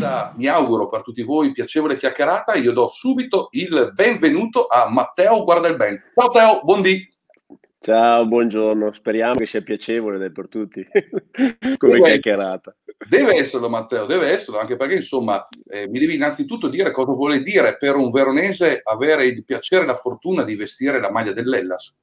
questa, mi auguro per tutti voi, piacevole chiacchierata, io do subito il benvenuto a Matteo Guardalben. Ciao Teo, buondì. Ciao, buongiorno, speriamo che sia piacevole per tutti come chiacchierata. Deve esserlo Matteo, deve esserlo, anche perché insomma mi devi innanzitutto dire cosa vuole dire per un veronese avere il piacere e la fortuna di vestire la maglia dell'Hellas.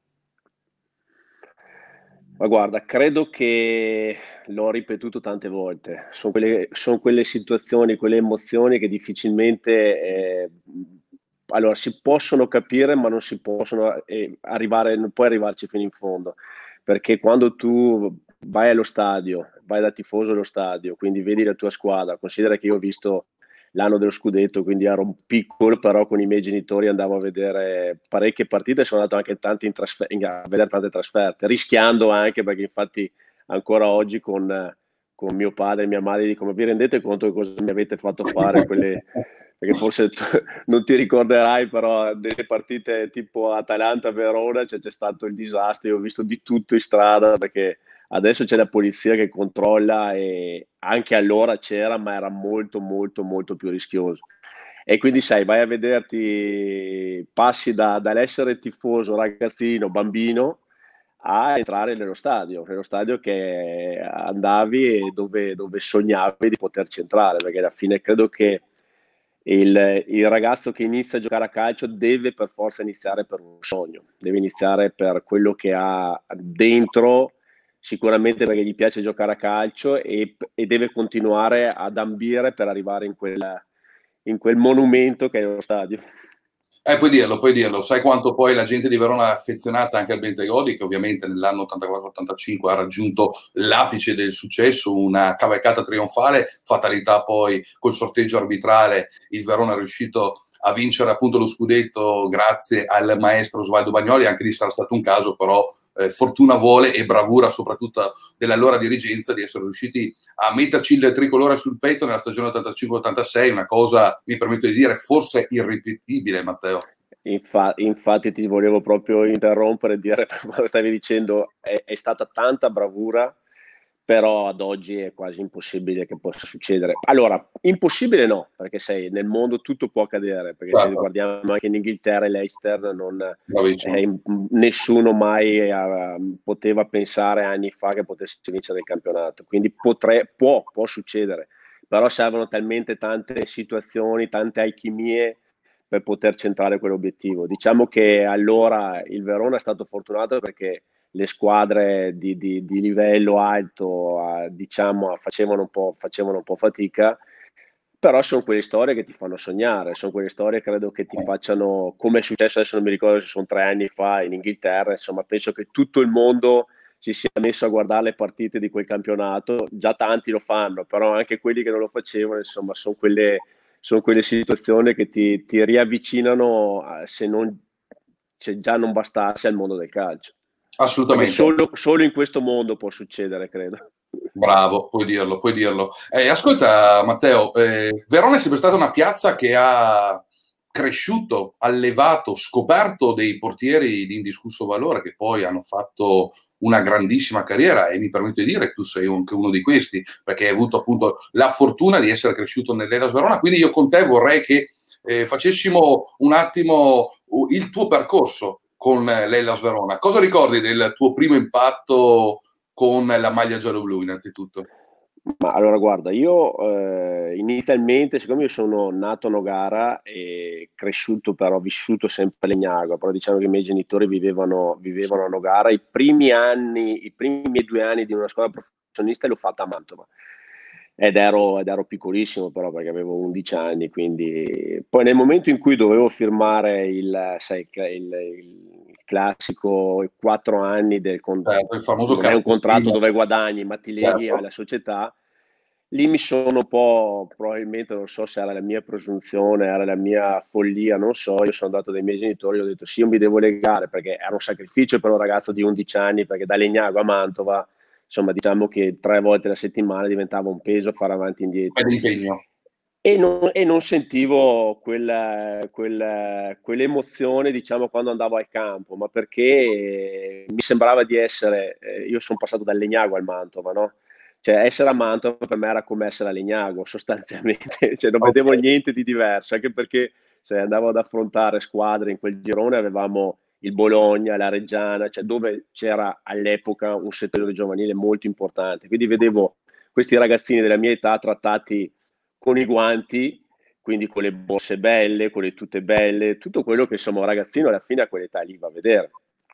Ma guarda, credo che l'ho ripetuto tante volte, sono quelle situazioni, quelle emozioni che difficilmente allora, si possono capire, ma non si possono arrivare, non puoi arrivarci fino in fondo, perché quando tu vai allo stadio, vai da tifoso allo stadio, quindi vedi la tua squadra, considera che io ho visto l'anno dello scudetto, quindi ero piccolo, però con i miei genitori andavo a vedere parecchie partite, sono andato anche a vedere tante trasferte, rischiando anche, perché infatti ancora oggi con mio padre e mia madre dico: ma vi rendete conto di cosa mi avete fatto fare quelle... Perché forse non ti ricorderai, però delle partite tipo Atalanta-Verona c'è stato il disastro, io ho visto di tutto in strada, perché adesso c'è la polizia che controlla e anche allora c'era, ma era molto molto molto più rischioso. E quindi sai, vai a vederti, passi dall'essere tifoso, ragazzino, bambino, a entrare nello stadio che andavi e dove sognavi di poterci entrare, perché alla fine credo che il ragazzo che inizia a giocare a calcio deve per forza iniziare per un sogno, deve iniziare per quello che ha dentro, sicuramente perché gli piace giocare a calcio e deve continuare ad ambire per arrivare in quel monumento che è lo stadio. Puoi dirlo. Sai quanto poi la gente di Verona è affezionata anche al Bentegodi, che ovviamente nell'anno 84-85 ha raggiunto l'apice del successo, una cavalcata trionfale, fatalità poi col sorteggio arbitrale, il Verona è riuscito a vincere appunto lo scudetto grazie al maestro Osvaldo Bagnoli, anche lì sarà stato un caso, però fortuna vuole e bravura soprattutto dell'allora dirigenza di essere riusciti a metterci il tricolore sul petto nella stagione 85-86, una cosa, mi permetto di dire, forse irripetibile, Matteo. Infatti ti volevo proprio interrompere e dire, come stavi dicendo, è stata tanta bravura, però ad oggi è quasi impossibile che possa succedere. Allora, impossibile no, perché sai, nel mondo tutto può accadere, perché se Certo. guardiamo anche in Inghilterra e l'Eister, Bravissimo. nessuno mai poteva pensare anni fa che potesse vincere il campionato, quindi può succedere, però servono talmente tante situazioni, tante alchimie per poter centrare quell'obiettivo. Diciamo che allora il Verona è stato fortunato perché le squadre di livello alto diciamo, facevano un po' fatica, però sono quelle storie che ti fanno sognare, sono quelle storie credo che ti facciano, come è successo adesso non mi ricordo se sono 3 anni fa in Inghilterra, insomma penso che tutto il mondo si sia messo a guardare le partite di quel campionato, già tanti lo fanno, però anche quelli che non lo facevano, insomma sono quelle situazioni che ti riavvicinano, se già non bastasse, al mondo del calcio. Perché Assolutamente. solo in questo mondo può succedere, credo. Bravo, puoi dirlo, puoi dirlo. Ascolta Matteo, Verona è sempre stata una piazza che ha cresciuto, allevato, scoperto dei portieri di indiscusso valore che poi hanno fatto una grandissima carriera e mi permetto di dire che tu sei anche uno di questi, perché hai avuto appunto la fortuna di essere cresciuto nell'Hellas Verona, quindi io con te vorrei che facessimo un attimo il tuo percorso con l'Hellas Verona. Cosa ricordi del tuo primo impatto con la maglia giallo-blu innanzitutto? Ma allora guarda, io inizialmente, siccome io sono nato a Nogara e cresciuto però, vissuto sempre a Legnago, però diciamo che i miei genitori vivevano a Nogara, i primi miei 2 anni di una scuola professionista l'ho fatta a Mantova. Ed ero piccolissimo però perché avevo 11 anni, quindi poi nel momento in cui dovevo firmare sai, il classico 4 anni Il famoso non è un contratto cartellino. dove guadagni, ma ti leghi Certo. alla società. Lì mi sono un po', probabilmente, non so se era la mia presunzione, era la mia follia, non so, io sono andato dai miei genitori e ho detto sì, io mi devo legare, perché era un sacrificio per un ragazzo di 11 anni, perché da Legnago a Mantova, insomma, diciamo che 3 volte alla settimana diventava un peso fare avanti e È indietro. l'impegno. E non sentivo quell'emozione, diciamo, quando andavo al campo, ma perché mi sembrava di essere, io sono passato dal Legnago al Mantova, no? cioè essere a Mantova per me era come essere a Legnago sostanzialmente, cioè non vedevo Ok. niente di diverso, anche perché se andavo ad affrontare squadre in quel girone avevamo il Bologna, la Reggiana, cioè dove c'era all'epoca un settore giovanile molto importante, quindi vedevo questi ragazzini della mia età trattati con i guanti, quindi con le borse belle, con le tute belle, tutto quello che insomma un ragazzino alla fine a quell'età lì va a vedere.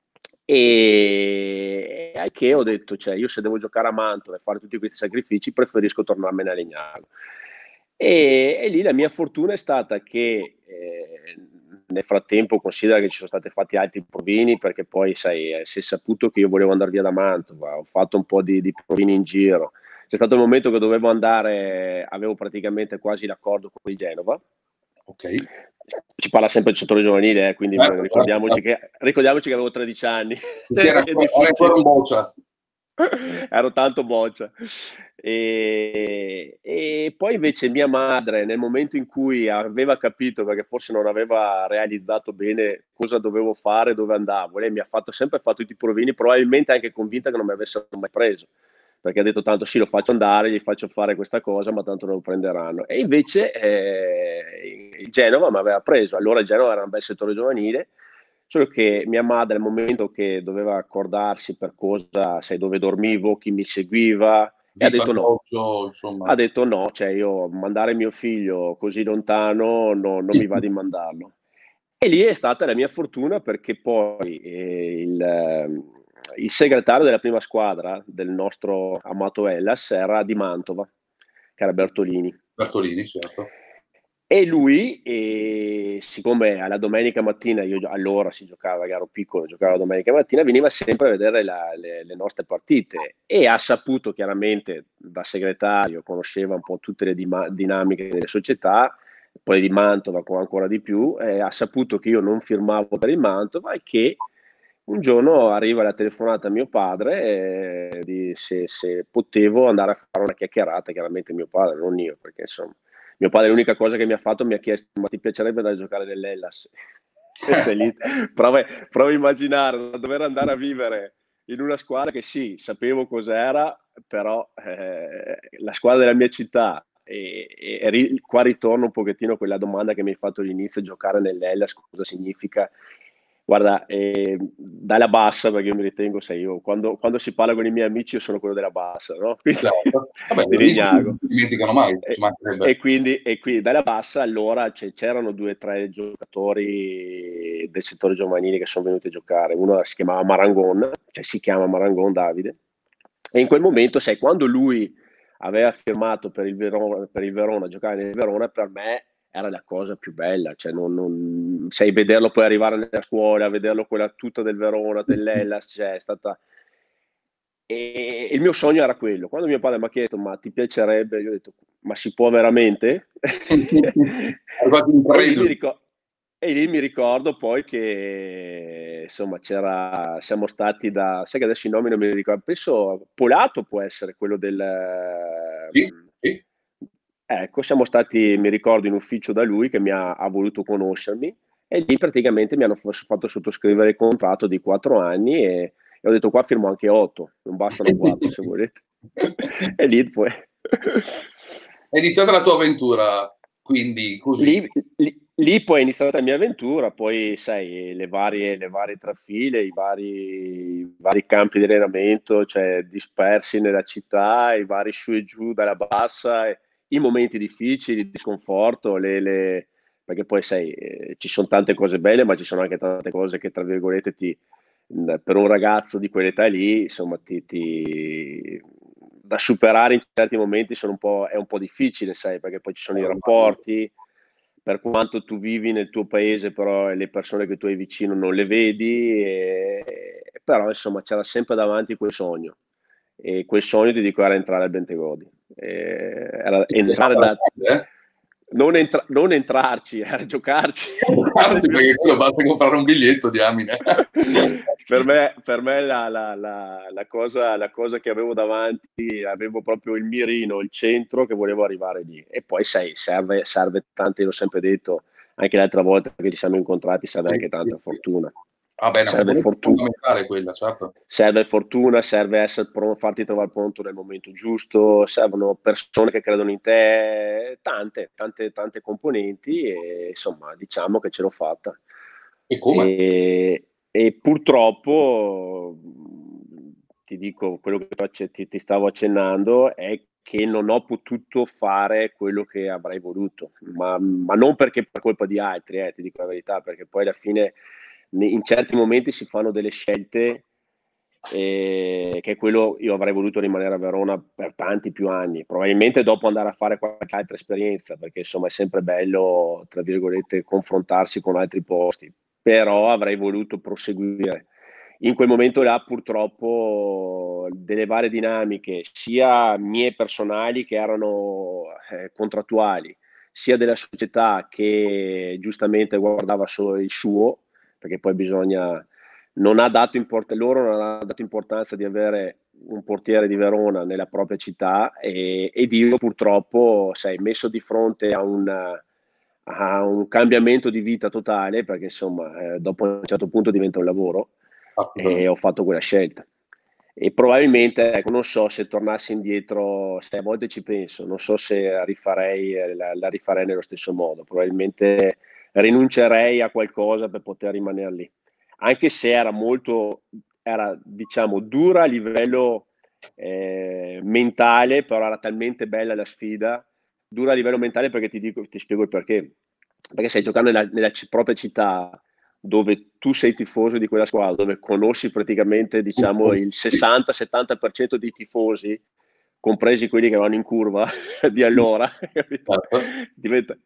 E al che ho detto, cioè, io se devo giocare a Mantova e fare tutti questi sacrifici, preferisco tornarmene a Legnano. E lì la mia fortuna è stata che nel frattempo considera che ci sono stati fatti altri provini, perché poi sai, si è saputo che io volevo andare via da Mantova, ho fatto un po' di provini in giro. C'è stato il momento che dovevo andare, avevo praticamente quasi l'accordo con il Genova. Ok. Ci parla sempre del settore giovanile, quindi Certo, certo, ricordiamoci che avevo 13 anni. certo. È Era ancora difficile. un boccia. Ero tanto boccia. E poi invece mia madre, nel momento in cui aveva capito, perché forse non aveva realizzato bene cosa dovevo fare, dove andavo, lei mi ha sempre fatto tutti i provini, probabilmente anche convinta che non mi avessero mai preso, perché ha detto tanto sì, lo faccio andare, gli faccio fare questa cosa, ma tanto non lo prenderanno. E invece il Genova mi aveva preso, allora il Genova era un bel settore giovanile, solo che mia madre, al momento che doveva accordarsi per cosa, sai, dove dormivo, chi mi seguiva, e ha Vitto, detto no. alloggio, insomma. Ha detto no, cioè io mandare mio figlio così lontano non mi va di mandarlo. E lì è stata la mia fortuna perché poi il segretario della prima squadra del nostro amato Hellas era di Mantova, che era Bertolini. Bertolini, certo. E lui, siccome alla domenica mattina, allora si giocava, ero piccolo, giocavo la domenica mattina, veniva sempre a vedere le nostre partite e ha saputo chiaramente da segretario, conosceva un po' tutte le dinamiche delle società, poi di Mantova ancora di più, ha saputo che io non firmavo per il Mantova e che un giorno arriva la telefonata a mio padre se potevo andare a fare una chiacchierata, chiaramente mio padre, non io, perché insomma mio padre l'unica cosa che mi ha fatto mi ha chiesto ma ti piacerebbe andare a giocare nell'Hellas? E sei lì, prova a immaginare dover andare a vivere in una squadra che sì, sapevo cos'era, però la squadra della mia città qua ritorno un pochettino a quella domanda che mi hai fatto all'inizio, giocare nell'Hellas cosa significa? Guarda, dalla bassa, perché io mi ritengo, sai, io quando si parla con i miei amici io sono quello della bassa, no? Quindi, Certo. Vabbè, di gli amici non Legnago. si dimenticano mai, ci E, mancherebbe. e quindi dalla bassa allora c'erano 2 o 3 giocatori del settore giovanile che sono venuti a giocare. Uno si chiamava Marangon, cioè si chiama Marangon Davide. E in quel momento, sai, quando lui aveva firmato per il Verona, giocare nel Verona, per me era la cosa più bella, cioè sai, vederlo poi arrivare nella scuola, vederlo quella tuta del Verona, dell'Hellas, cioè è stata... E il mio sogno era quello. Quando mio padre mi ha chiesto, ma ti piacerebbe? Io ho detto, ma si può veramente? Arrivati e, lì mi increduli. ricor- e lì mi ricordo poi che, insomma, siamo stati sai che adesso i nomi non me li ricordo, penso Polato può essere quello del... Sì, sì. Ecco, siamo stati, mi ricordo, in ufficio da lui che ha voluto conoscermi e lì praticamente mi hanno fatto sottoscrivere il contratto di 4 anni e ho detto qua firmo anche 8, non bastano 4 se volete. E lì poi... È iniziata la tua avventura, quindi così. Lì poi è iniziata la mia avventura, poi sai, le varie trafile, i vari campi di allenamento, cioè dispersi nella città, i vari su e giù dalla bassa, i momenti difficili, di sconforto, perché poi sai, ci sono tante cose belle, ma ci sono anche tante cose che, tra virgolette, per un ragazzo di quell'età lì, insomma, da superare in certi momenti è un po' difficile, sai, perché poi ci sono i rapporti, per quanto tu vivi nel tuo paese, però le persone che tu hai vicino non le vedi, però insomma c'era sempre davanti quel sogno. E quel sogno ti dico era entrare al Bentegodi. Era È entrare fatta la da... grande, Non entrarci, era giocarci. Anzi, perché quello basta comprare un biglietto, diamine. Per me la cosa che avevo davanti, avevo proprio il mirino, il centro che volevo arrivare lì. E poi sai, serve tante, l'ho sempre detto, anche l'altra volta che ci siamo incontrati, serve anche tanta fortuna. Ah beh, una serve componente fortuna. fondamentale quella, certo. Serve fortuna, serve essere farti trovare pronto nel momento giusto, servono persone che credono in te, tante componenti e insomma diciamo che ce l'ho fatta. E come? E purtroppo ti dico quello che ti stavo accennando è che non ho potuto fare quello che avrei voluto, ma non perché per colpa di altri, ti dico la verità, perché poi alla fine in certi momenti si fanno delle scelte che è quello io avrei voluto rimanere a Verona per tanti più anni, probabilmente dopo andare a fare qualche altra esperienza, perché insomma è sempre bello, tra virgolette, confrontarsi con altri posti, però avrei voluto proseguire. In quel momento là purtroppo delle varie dinamiche, sia mie personali che erano contrattuali, sia della società che giustamente guardava solo il suo, perché poi bisogna non ha dato loro non ha dato importanza di avere un portiere di Verona nella propria città ed io purtroppo sei messo di fronte a un cambiamento di vita totale perché insomma dopo un certo punto diventa un lavoro e Assolutamente. ho fatto quella scelta e probabilmente ecco, non so se tornassi indietro, se a volte ci penso, non so se la rifarei nello stesso modo, probabilmente rinuncerei a qualcosa per poter rimanere lì anche se era diciamo dura a livello mentale, però era talmente bella la sfida, dura a livello mentale perché ti spiego il perché. Perché stai giocando nella propria città dove tu sei tifoso di quella squadra, dove conosci praticamente diciamo il 60-70% dei tifosi, compresi quelli che vanno in curva di allora, Certo. diventa,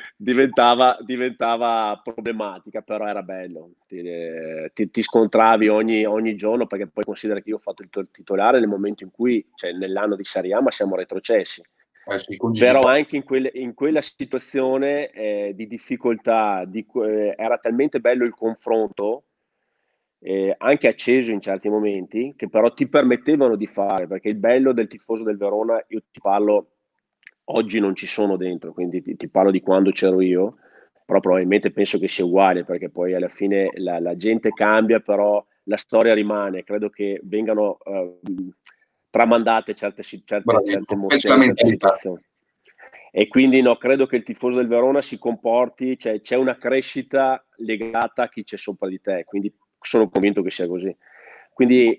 diventava problematica, però era bello. Ti scontravi ogni giorno perché poi considera che io ho fatto il titolare nel momento in cui, cioè nell'anno di Serie A, ma siamo retrocessi. Sì, con Gigi Però Bardi. anche in quella situazione di difficoltà, era talmente bello il confronto, anche acceso in certi momenti, che però ti permettevano di fare, perché il bello del tifoso del Verona, io ti parlo, oggi non ci sono dentro, quindi ti parlo di quando c'ero io, però probabilmente penso che sia uguale, perché poi alla fine la gente cambia, però la storia rimane, credo che vengano tramandate certe Bravissimo. Questa è emozioni, la certe mentalità. situazioni. E quindi no, credo che il tifoso del Verona si comporti, cioè c'è una crescita legata a chi c'è sopra di te, quindi sono convinto che sia così. Quindi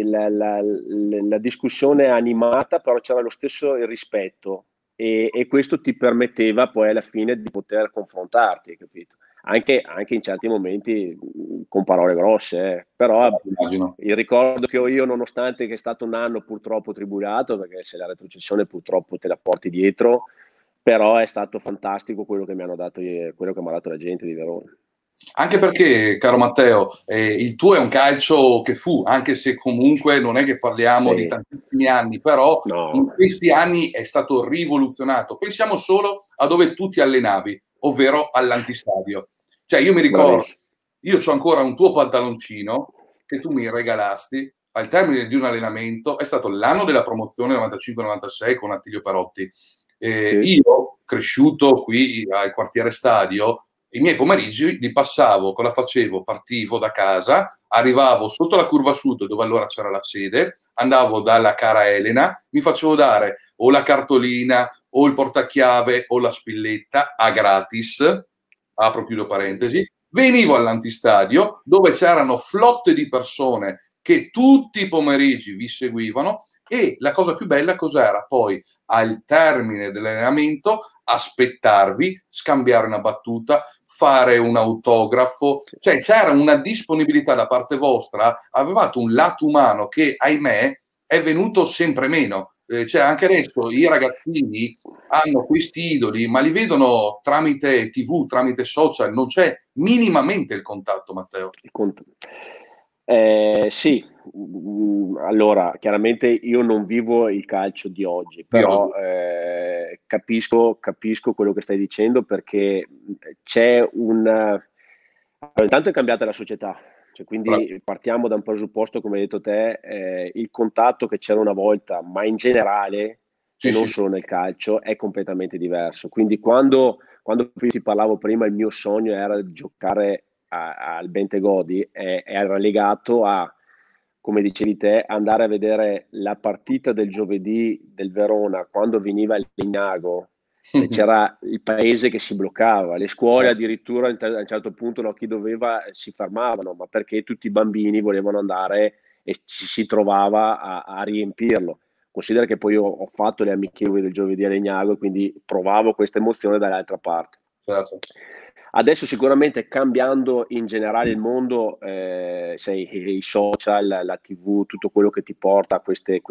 la discussione è animata, però c'era lo stesso il rispetto e questo ti permetteva poi alla fine di poter confrontarti, capito? Anche in certi momenti con parole grosse, però Immagino. il ricordo che ho io, nonostante che è stato un anno purtroppo tribolato, perché se la retrocessione purtroppo te la porti dietro, però è stato fantastico quello che mi hanno dato, quello che mi ha dato la gente di Verona. Anche perché, caro Matteo, il tuo è un calcio che fu, anche se comunque non è che parliamo di Sì, tantissimi anni, però in no, questi anni è stato rivoluzionato. Pensiamo solo a dove tu ti allenavi, ovvero all'antistadio. Cioè io mi ricordo, bravissimo. io ho ancora un tuo pantaloncino che tu mi regalasti al termine di un allenamento, è stato l'anno della promozione 95-96 con Attilio Perotti. Sì. Io, cresciuto qui al quartiere Stadio, i miei pomeriggi li passavo, cosa facevo? Partivo da casa, arrivavo sotto la curva sud dove allora c'era la sede, andavo dalla cara Elena, mi facevo dare o la cartolina o il portachiave o la spilletta a gratis, apro chiudo parentesi, venivo all'antistadio dove c'erano flotte di persone che tutti i pomeriggi vi seguivano e la cosa più bella cos'era? Poi al termine dell'allenamento aspettarvi, scambiare una battuta, fare un autografo, cioè c'era una disponibilità da parte vostra, avevate un lato umano che ahimè è venuto sempre meno. Cioè anche adesso i ragazzini hanno questi idoli, ma li vedono tramite TV, tramite social, non c'è minimamente il contatto, Matteo. Sì, allora chiaramente io non vivo il calcio di oggi, Di però oggi. capisco quello che stai dicendo perché c'è allora, intanto è cambiata la società, cioè, quindi partiamo da un presupposto, come hai detto te, il contatto che c'era una volta, ma in generale, e Sì, non sì, solo nel calcio, è completamente diverso. Quindi quando io ti parlavo prima, il mio sogno era giocare al Bentegodi era legato a, come dicevi te, andare a vedere la partita del giovedì del Verona quando veniva il Legnago, e c'era il paese che si bloccava, le scuole addirittura a un certo punto, no, chi doveva si fermavano, ma perché tutti i bambini volevano andare e ci si trovava a riempirlo. Considera che poi io ho fatto le amichevoli del giovedì a Legnago, quindi provavo questa emozione dall'altra parte. Certo. Adesso sicuramente, cambiando in generale il mondo, sai, i social, la TV, tutto quello che ti porta a queste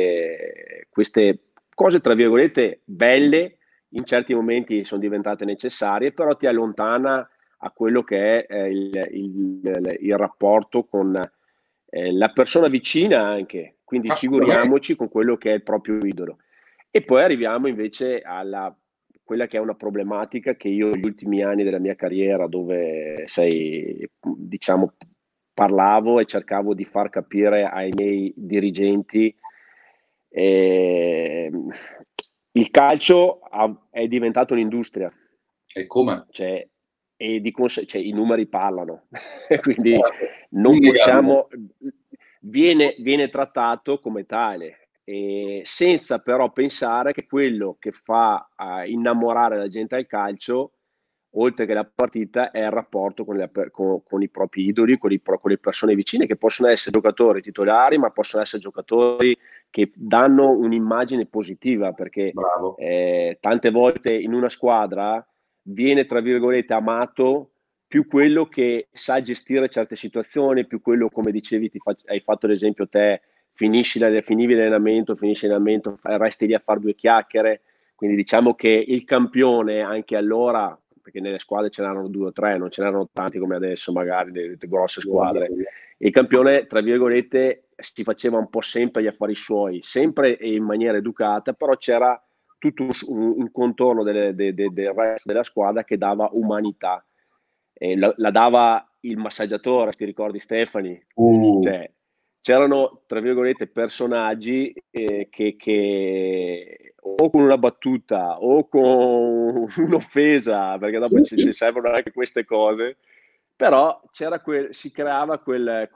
cose, tra virgolette, belle, in certi momenti sono diventate necessarie, però ti allontana a quello che è il rapporto con la persona vicina anche, quindi figuriamoci con quello che è il proprio idolo. E poi arriviamo invece alla quella che è una problematica che io negli ultimi anni della mia carriera, dove diciamo, parlavo e cercavo di far capire ai miei dirigenti, il calcio è diventato un'industria. E come? Cioè, i numeri parlano, quindi non possiamo, viene trattato come tale, senza però pensare che quello che fa innamorare la gente al calcio, oltre che la partita, è il rapporto con i propri idoli, con le persone vicine, che possono essere giocatori titolari, ma possono essere giocatori che danno un'immagine positiva, perché tante volte in una squadra viene, tra virgolette, amato più quello che sa gestire certe situazioni, più quello, come dicevi, hai fatto l'esempio te, finivi l'allenamento, resti lì a fare due chiacchiere. Quindi diciamo che il campione, anche allora, perché nelle squadre ce n'erano 2 o 3, non ce n'erano tanti come adesso, magari le grosse squadre, il campione, tra virgolette, si faceva un po' sempre gli affari suoi, sempre e in maniera educata, però c'era tutto un contorno del resto della squadra che dava umanità. La dava il massaggiatore, ti ricordi Stefani? Cioè, c'erano, tra virgolette, personaggi che o con una battuta o con un'offesa, perché dopo ci servono anche queste cose, però si creava quel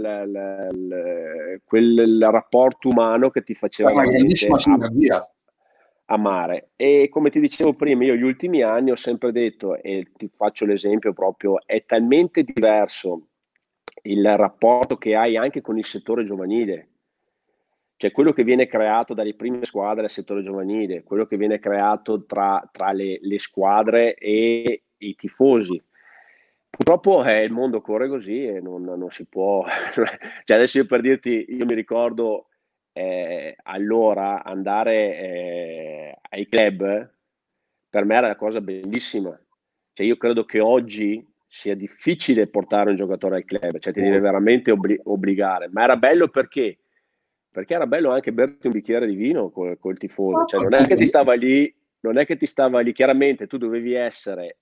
rapporto umano che ti faceva una grandissima sinergia. amare. E come ti dicevo prima, io gli ultimi anni ho sempre detto, e ti faccio l'esempio proprio, è talmente diverso il rapporto che hai anche con il settore giovanile, cioè quello che viene creato dalle prime squadre al settore giovanile, quello che viene creato tra le squadre e i tifosi. Purtroppo il mondo corre così e non si può. Cioè adesso, io per dirti, io mi ricordo allora andare ai club, per me era una cosa bellissima. Cioè io credo che oggi sia difficile portare un giocatore al club, cioè ti deve veramente obbligare, ma era bello perché era bello anche berti un bicchiere di vino col tifoso, cioè non è che ti stava lì, chiaramente tu dovevi essere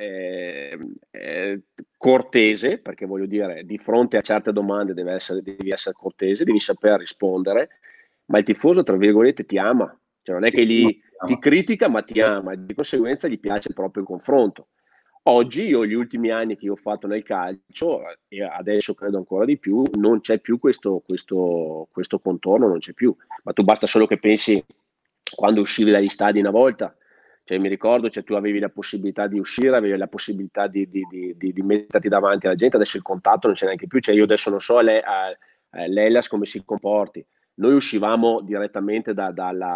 cortese, perché voglio dire, di fronte a certe domande devi essere cortese, devi saper rispondere, ma il tifoso, tra virgolette, ti ama, cioè non è che lì ti critica, ma ti ama, e di conseguenza gli piace proprio il confronto. Oggi, io gli ultimi anni che io ho fatto nel calcio, e adesso credo ancora di più, non c'è più questo contorno, non c'è più. Ma tu basta solo che pensi quando uscivi dagli stadi una volta, cioè mi ricordo, cioè, tu avevi la possibilità di uscire, avevi la possibilità di metterti davanti alla gente, adesso il contatto non c'è neanche più, cioè io adesso non so l'Hellas come si comporti. Noi uscivamo direttamente da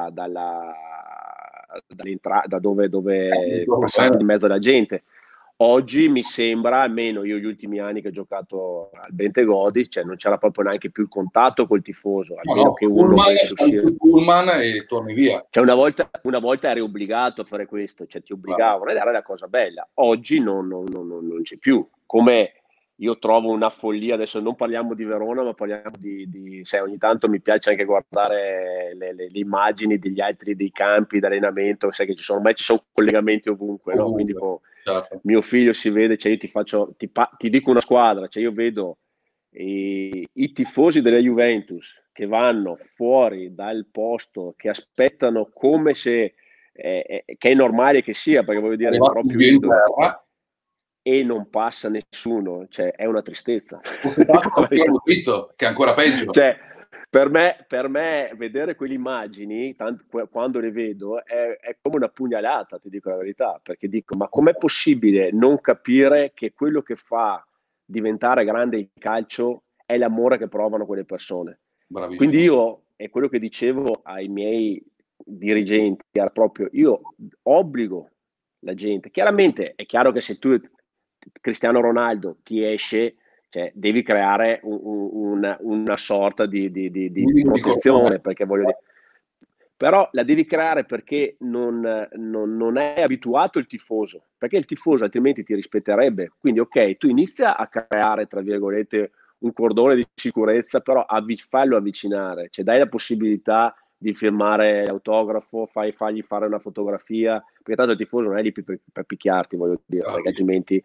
dove passavamo in mezzo alla gente. Oggi mi sembra, almeno io gli ultimi anni che ho giocato al Bentegodi, cioè non c'era proprio neanche più il contatto col tifoso, almeno che uno volesse uscire. Pullman e torni via. Cioè una volta eri obbligato a fare questo, cioè ti obbligavano, ed era la cosa bella. Oggi non c'è più. Come io trovo una follia, adesso non parliamo di Verona, ma parliamo sai, ogni tanto mi piace anche guardare le immagini degli altri, dei campi d'allenamento, sai che ormai ci sono collegamenti ovunque, no? Quindi certo. Mio figlio si vede, cioè io ti dico una squadra, cioè io vedo i tifosi della Juventus che vanno fuori dal posto, che aspettano come se che è normale che sia, perché voglio dire, il proprio idolo. e non passa nessuno, cioè è una tristezza. Che è ancora peggio. Cioè, per me vedere quelle immagini, quando le vedo, è come una pugnalata, ti dico la verità, perché dico, ma com'è possibile non capire che quello che fa diventare grande il calcio è l'amore che provano quelle persone? Quindi Bravissimo. io, è quello che dicevo ai miei dirigenti, era proprio, io obbligo la gente. Chiaramente è chiaro che se tu, Cristiano Ronaldo, ti esce, cioè, devi creare una sorta di protezione, perché voglio dire, però la devi creare perché non è abituato il tifoso, perché il tifoso altrimenti ti rispetterebbe. Quindi, ok, tu inizia a creare, tra virgolette, un cordone di sicurezza, però fallo avvicinare, cioè dai la possibilità di firmare l'autografo, fagli fare una fotografia, perché tanto il tifoso non è lì per picchiarti, voglio dire, perché altrimenti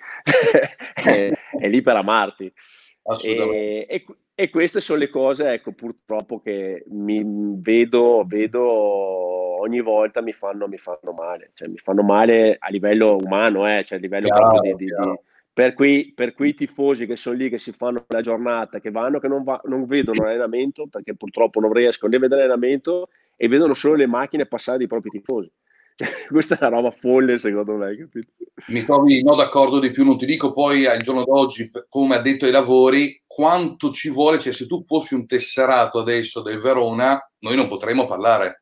è lì per amarti. Assolutamente. E queste sono le cose, ecco, purtroppo che vedo ogni volta mi fanno male, cioè mi fanno male a livello umano, cioè a livello proprio Chiaro, chiaro. per quei tifosi che sono lì, che si fanno la giornata, che vanno, che non vedono l'allenamento, perché purtroppo non riescono né a vedere l'allenamento e vedono solo le macchine passare dei propri tifosi. Cioè, questa è una roba folle, secondo me, capito? Mi trovi no d'accordo di più, non ti dico poi al giorno d'oggi come addetto ai lavori quanto ci vuole, cioè se tu fossi un tesserato adesso del Verona noi non potremmo parlare,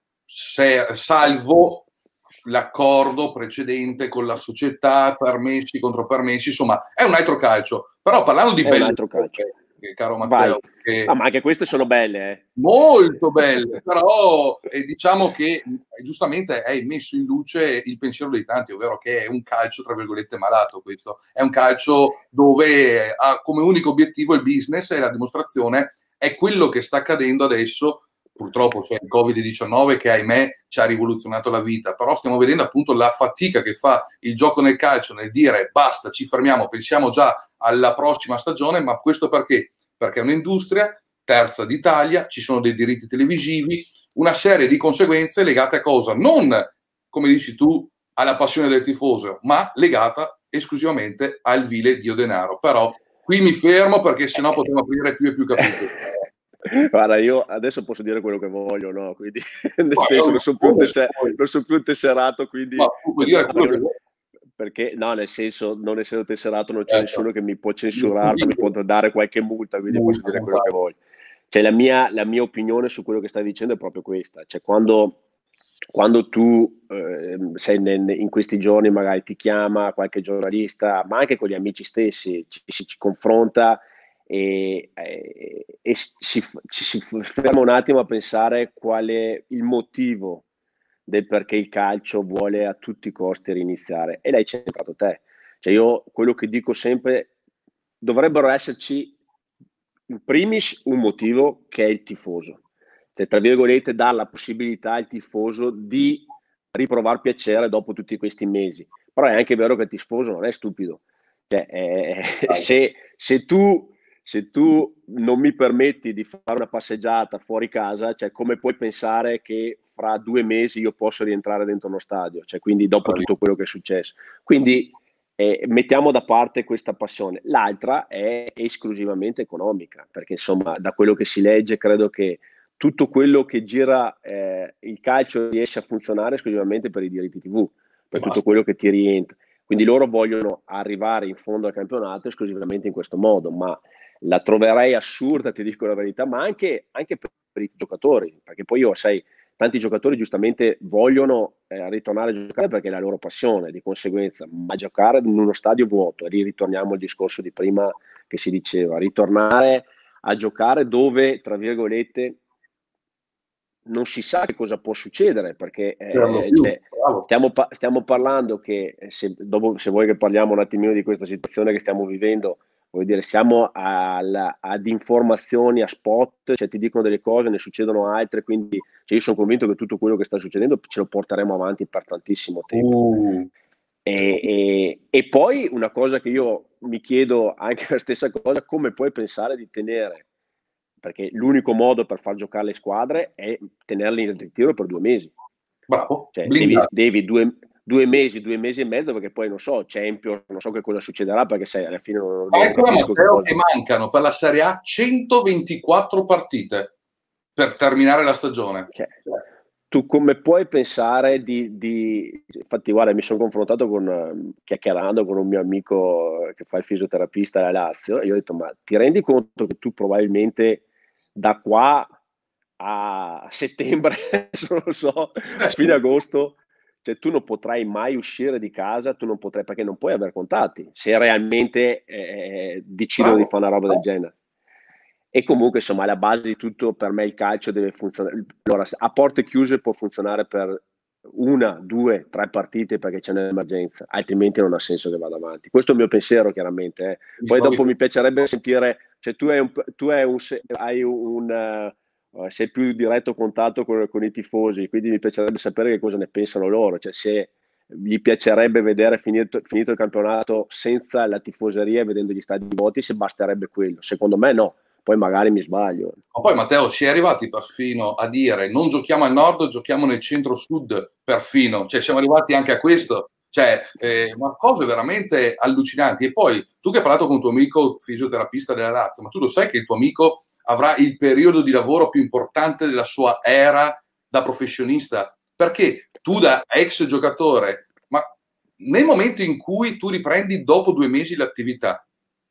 salvo l'accordo precedente con la società, permessi, contropermessi, insomma è un altro calcio, però parlando di È un belle altro calcio. caro Vai. Matteo, che Ma anche queste sono belle, molto belle, però diciamo che giustamente hai messo in luce il pensiero dei tanti, ovvero che è un calcio, tra virgolette, malato questo. È un calcio dove ha come unico obiettivo il business e la dimostrazione è quello che sta accadendo adesso. Purtroppo c'è il Covid-19 che, ahimè, ci ha rivoluzionato la vita, però stiamo vedendo appunto la fatica che fa il gioco nel calcio nel dire basta, ci fermiamo, pensiamo già alla prossima stagione, ma questo perché? Perché è un'industria terza d'Italia, ci sono dei diritti televisivi, una serie di conseguenze legate a cosa? Non, come dici tu, alla passione del tifoso, ma legata esclusivamente al vile dio denaro. Però qui mi fermo perché sennò potremo aprire più e più capitoli. Guarda, io adesso posso dire quello che voglio, no? Quindi, nel Ma senso, non sono più un tesserato, quindi tu puoi dire quello che vuoi. perché no, nel senso, non essendo tesserato non c'è nessuno che mi può censurare, mi può Esclusivo. dare qualche multa, quindi posso dire quello che voglio. Cioè, la mia opinione su quello che stai dicendo è proprio questa. Cioè, quando tu sei in questi giorni, magari ti chiama qualche giornalista, ma anche con gli amici stessi, ci confronta e ci si ferma un attimo a pensare qual è il motivo del perché il calcio vuole a tutti i costi riniziare. E l'hai centrato te. Cioè io quello che dico sempre, dovrebbero esserci in primis un motivo che è il tifoso. Cioè, tra virgolette, dare la possibilità al tifoso di riprovare piacere dopo tutti questi mesi. Però è anche vero che il tifoso non è stupido. Cioè, se tu non mi permetti di fare una passeggiata fuori casa, cioè come puoi pensare che fra 2 mesi io posso rientrare dentro uno stadio? Cioè, quindi dopo tutto quello che è successo. Quindi mettiamo da parte questa passione. L'altra è esclusivamente economica, perché insomma da quello che si legge credo che tutto quello che gira il calcio riesce a funzionare esclusivamente per i diritti TV, per tutto quello che ti rientra. Quindi loro vogliono arrivare in fondo al campionato esclusivamente in questo modo, ma la troverei assurda, ti dico la verità, ma anche per i giocatori, perché poi io, sai, tanti giocatori giustamente vogliono ritornare a giocare perché è la loro passione, di conseguenza, ma giocare in uno stadio vuoto, e lì ritorniamo al discorso di prima che si diceva, ritornare a giocare dove, tra virgolette, non si sa che cosa può succedere, perché cioè, stiamo parlando che se vuoi che parliamo un attimino di questa situazione che stiamo vivendo, voglio dire, siamo ad informazioni, a spot, cioè ti dicono delle cose, ne succedono altre, quindi cioè, io sono convinto che tutto quello che sta succedendo ce lo porteremo avanti per tantissimo tempo. E poi una cosa che io mi chiedo anche la stessa cosa, come puoi pensare di tenere, perché l'unico modo per far giocare le squadre è tenerle in ritiro per 2 mesi. Bravo, Cioè, blindato. 2 mesi, 2 mesi e mezzo, perché poi non so, Champions, non so che cosa succederà, perché sai, alla fine non Ecco, capisco che Matteo, cosa. che mancano per la Serie A 124 partite per terminare la stagione. Cioè, tu come puoi pensare infatti guarda, mi sono confrontato chiacchierando con un mio amico che fa il fisioterapista alla Lazio, e io ho detto, ma ti rendi conto che tu probabilmente da qua a settembre, non lo so, Sì. fine agosto, cioè tu non potrai mai uscire di casa, tu non potrai, perché non puoi avere contatti, se realmente decidono di Bravo. fare una roba del genere. E comunque, insomma, alla base di tutto, per me il calcio deve funzionare. Allora, a porte chiuse può funzionare per 1, 2, 3 partite perché c'è un'emergenza, altrimenti non ha senso che vada avanti. Questo è il mio pensiero, chiaramente. Poi dopo mi piacerebbe sentire, cioè sei più in diretto contatto con i tifosi, quindi mi piacerebbe sapere che cosa ne pensano loro, cioè se gli piacerebbe vedere finito il campionato senza la tifoseria e vedendo gli stadi voti, se basterebbe quello. Secondo me no, poi magari mi sbaglio. Ma poi Matteo, si è arrivati perfino a dire non giochiamo al nord, giochiamo nel centro-sud, perfino, cioè siamo arrivati anche a questo, cioè ma cose veramente allucinanti. E poi tu che hai parlato con tuo amico fisioterapista della Lazio, ma tu lo sai che il tuo amico avrà il periodo di lavoro più importante della sua era da professionista? Perché tu da ex giocatore, ma nel momento in cui tu riprendi dopo 2 mesi l'attività,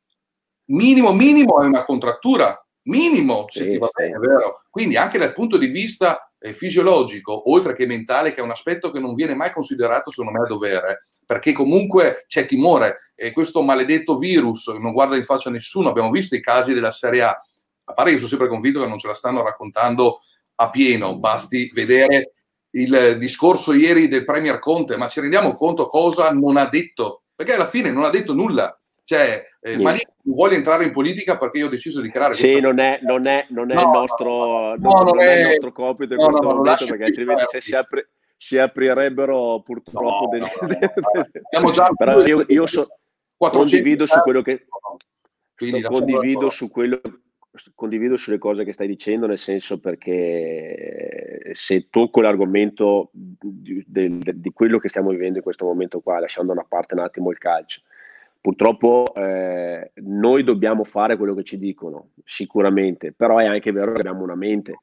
minimo è una contrattura, minimo se ti Sì, va sì. bene, vero? Quindi anche dal punto di vista fisiologico, oltre che mentale, che è un aspetto che non viene mai considerato, secondo me, a dovere, perché comunque c'è timore e questo maledetto virus non guarda in faccia a nessuno. Abbiamo visto i casi della Serie A parte che sono sempre convinto che non ce la stanno raccontando a pieno, basti vedere il discorso ieri del Premier Conte, ma ci rendiamo conto cosa non ha detto? Perché alla fine non ha detto nulla. Cioè, ma lì non voglio entrare in politica perché io ho deciso di creare Sì, questa... non è No, il nostro, non non è il è... nostro compito in No, questo ma lo momento, lasci perché agli altrimenti se esperti. si aprirebbero No, purtroppo no, no, no. Abbiamo già Però io 400 condivido su quello che quindi lasciamo condivido su quello condivido sulle cose che stai dicendo, nel senso, perché se tocco l'argomento di quello che stiamo vivendo in questo momento qua, lasciando da parte un attimo il calcio, purtroppo noi dobbiamo fare quello che ci dicono, sicuramente, però è anche vero che abbiamo una mente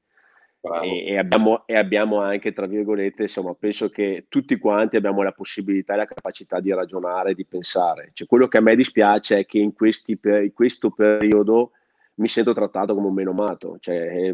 e abbiamo anche, tra virgolette, insomma, penso che tutti quanti abbiamo la possibilità e la capacità di ragionare, di pensare. Cioè, quello che a me dispiace è che in questo periodo mi sento trattato come un menomato, cioè,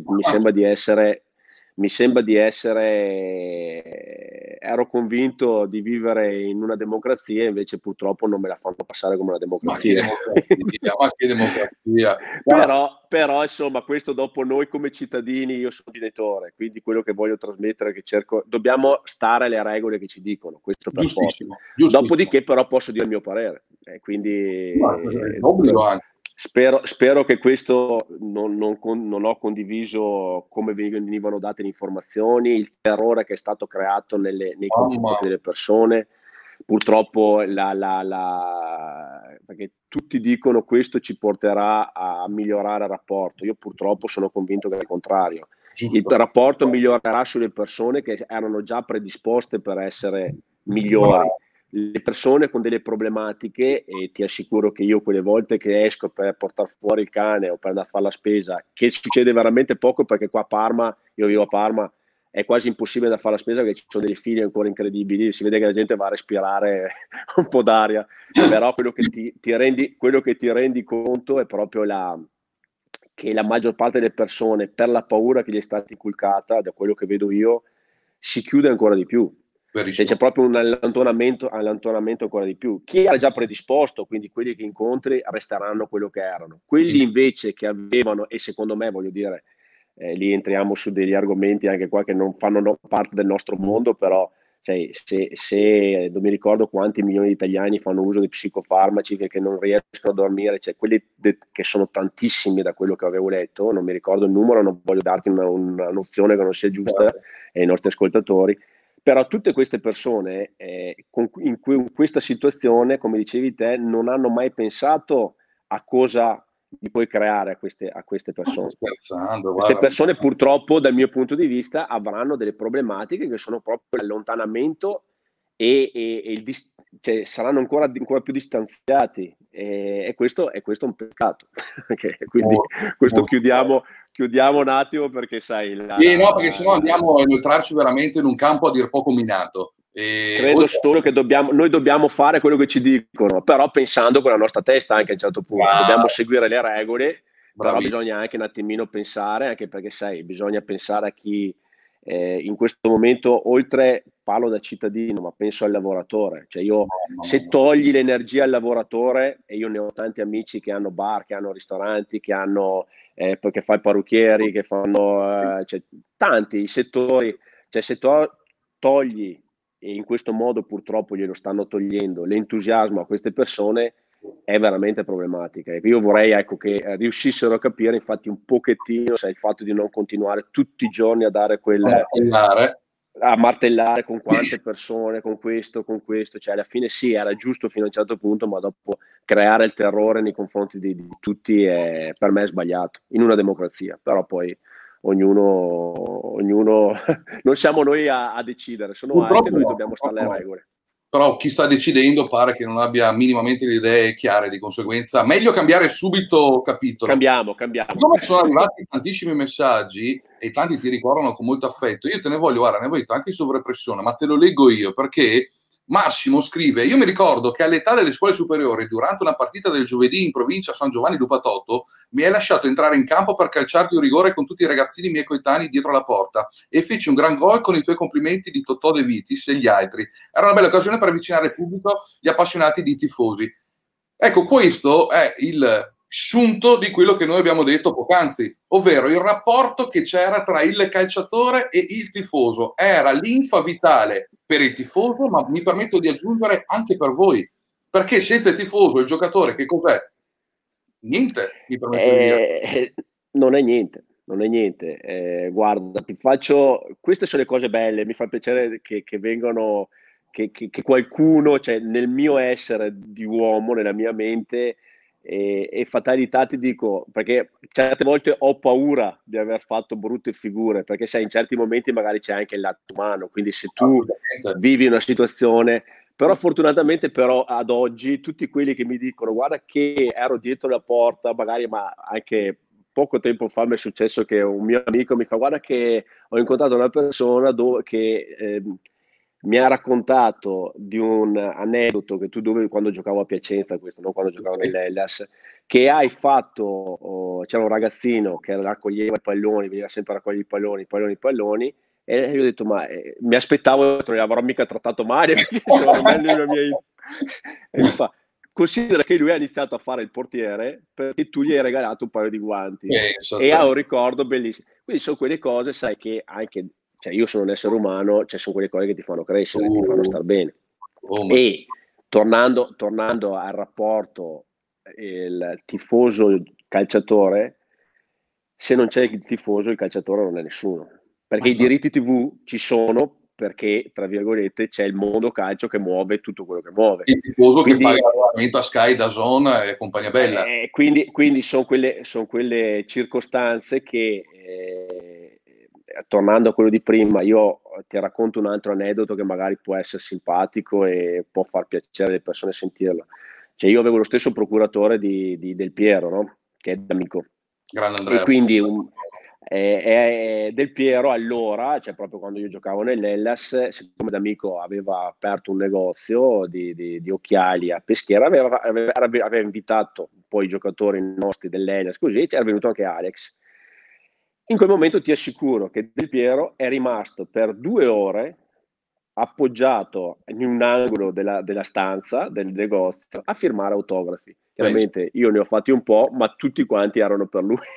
mi sembra di essere, ero convinto di vivere in una democrazia, invece purtroppo non me la fanno passare come una democrazia. Ma che democrazia. Però insomma, questo dopo noi come cittadini, io sono genitore, quindi quello che voglio trasmettere è che dobbiamo stare alle regole che ci dicono, questo per forza. Giustissimo, giustissimo. Dopodiché però posso dire il mio parere, quindi Obbligo anche. spero che questo non ho condiviso come venivano date le informazioni, il terrore che è stato creato nei confronti delle persone. Purtroppo perché tutti dicono questo ci porterà a migliorare il rapporto. Io purtroppo sono convinto che è il contrario. Giusto. Il rapporto migliorerà sulle persone che erano già predisposte per essere migliori. Le persone con delle problematiche, e ti assicuro che io quelle volte che esco per portare fuori il cane o per andare a fare la spesa, che succede veramente poco perché qua a Parma, io vivo a Parma, è quasi impossibile da fare la spesa perché ci sono delle file ancora incredibili, si vede che la gente va a respirare un po' d'aria, però quello che ti rendi conto è proprio che la maggior parte delle persone, per la paura che gli è stata inculcata, da quello che vedo io, si chiude ancora di più. Cioè, c'è proprio un allontanamento ancora di più. Chi era già predisposto, quindi quelli che incontri, resteranno quello che erano. Quelli invece che avevano, e secondo me, voglio dire, lì entriamo su degli argomenti anche qua che non fanno parte del nostro mondo, però cioè, se non mi ricordo quanti milioni di italiani fanno uso di psicofarmaci che non riescono a dormire, cioè quelli che sono tantissimi da quello che avevo letto, non mi ricordo il numero, non voglio darti una nozione che non sia giusta ai nostri ascoltatori, però tutte queste persone in questa situazione, come dicevi te, non hanno mai pensato a cosa gli puoi creare a queste persone. Scherzando, queste guarda. persone purtroppo, dal mio punto di vista, avranno delle problematiche che sono proprio l'allontanamento e cioè, saranno ancora più distanziati, e questo è un peccato. Quindi Molto, questo molto. chiudiamo un attimo, perché sai, No, perché sennò andiamo a inoltrarci veramente in un campo a dir poco minato. credo solo che noi dobbiamo fare quello che ci dicono, però pensando con la nostra testa anche a un certo punto. Dobbiamo seguire le regole, però Bravissimo. bisogna anche un attimino pensare, anche perché sai, bisogna pensare a chi in questo momento, oltre, parlo da cittadino, ma penso al lavoratore. Cioè io, se togli l'energia al lavoratore, e io ne ho tanti amici che hanno bar, che hanno ristoranti, che hanno, perché fa i parrucchieri, che fanno, cioè, tanti settori, cioè se togli, e in questo modo purtroppo glielo stanno togliendo, l'entusiasmo a queste persone, è veramente problematica. E io vorrei, ecco, che riuscissero a capire, infatti, un pochettino, sai, il fatto di non continuare tutti i giorni a dare a martellare con quante persone, con questo, cioè alla fine sì, era giusto fino a un certo punto, ma dopo creare il terrore nei confronti di tutti per me è sbagliato, in una democrazia. Però poi ognuno non siamo noi a decidere, sono altri, e noi dobbiamo stare alle Purtroppo no. regole. Però chi sta decidendo pare che non abbia minimamente le idee chiare, di conseguenza meglio cambiare subito capitolo. Cambiamo. Siccome sono arrivati tantissimi messaggi e tanti ti ricordano con molto affetto, io te ne voglio, guarda, ne voglio anche in sovraimpressione, ma te lo leggo io, perché Massimo scrive: io mi ricordo che all'età delle scuole superiori, durante una partita del giovedì in provincia San Giovanni Lupatotto, mi hai lasciato entrare in campo per calciarti un rigore con tutti i ragazzini miei coetanei dietro la porta e feci un gran gol con i tuoi complimenti di Totò De Vitis e gli altri. Era una bella occasione per avvicinare il pubblico, gli appassionati di tifosi. Ecco, questo è il sunto di quello che noi abbiamo detto poc'anzi, ovvero il rapporto che c'era tra il calciatore e il tifoso. Era linfa vitale per il tifoso, ma mi permetto di aggiungere anche per voi, perché senza il tifoso, il giocatore, che cos'è? Niente, mi permetto di dire. Non è niente, non è niente. Guarda, queste sono le cose belle, mi fa piacere che vengano, che qualcuno, cioè nel mio essere di uomo, nella mia mente, e fatalità, ti dico, perché certe volte ho paura di aver fatto brutte figure, perché sai, in certi momenti magari c'è anche il lato umano, quindi se tu Assolutamente. vivi una situazione. Però fortunatamente, però, ad oggi tutti quelli che mi dicono guarda che ero dietro la porta, magari, ma anche poco tempo fa mi è successo che un mio amico mi fa guarda che ho incontrato una persona che mi ha raccontato di un aneddoto che tu dovevi quando giocavo a Piacenza, questo non quando giocavo nell'Hellas, che hai fatto, c'era un ragazzino che raccoglieva i palloni, veniva sempre a raccogliere i palloni, e io ho detto, ma mi aspettavo, non avrò mica trattato male, perché secondo me lui la mia. E mi fa, considera che lui ha iniziato a fare il portiere perché tu gli hai regalato un paio di guanti. E ha un ricordo bellissimo. Quindi sono quelle cose, sai, che anche, cioè io sono un essere umano, cioè sono quelle cose che ti fanno crescere, ti fanno star bene. E tornando al rapporto il tifoso calciatore, se non c'è il tifoso, il calciatore non è nessuno. Perché i diritti TV ci sono perché, tra virgolette, c'è il mondo calcio che muove tutto quello che muove. Il tifoso Quindi, che paga l'abbonamento a Sky, DAZN e compagnia bella. quindi sono quelle circostanze che, tornando a quello di prima, io ti racconto un altro aneddoto che magari può essere simpatico e può far piacere alle persone sentirlo. Cioè, io avevo lo stesso procuratore Del Piero, no? Che è d'amico. Grande E Andrea. quindi Del Piero allora, cioè proprio quando io giocavo nell'Hellas, siccome d'amico aveva aperto un negozio di occhiali a Peschiera, aveva invitato un po' i giocatori nostri dell'Hellas, così, e era venuto anche Alex. In quel momento ti assicuro che Del Piero è rimasto per 2 ore appoggiato in un angolo della stanza, del negozio, a firmare autografi. Chiaramente io ne ho fatti un po', ma tutti quanti erano per lui.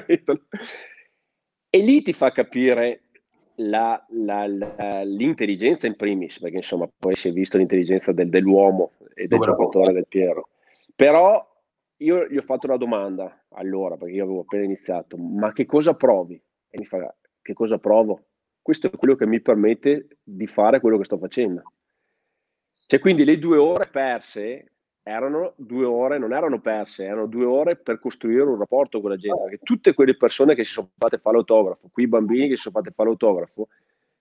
E lì ti fa capire l'intelligenza in primis, perché insomma poi si è visto l'intelligenza dell'uomo e del giocatore Del Piero. Però io gli ho fatto una domanda allora, perché io avevo appena iniziato, ma che cosa provi? E mi fa, che cosa provo? Questo è quello che mi permette di fare quello che sto facendo. Cioè, quindi le 2 ore perse erano 2 ore, non erano perse, erano 2 ore per costruire un rapporto con la gente, perché tutte quelle persone che si sono fatte fare l'autografo, quei bambini che si sono fatte fare l'autografo,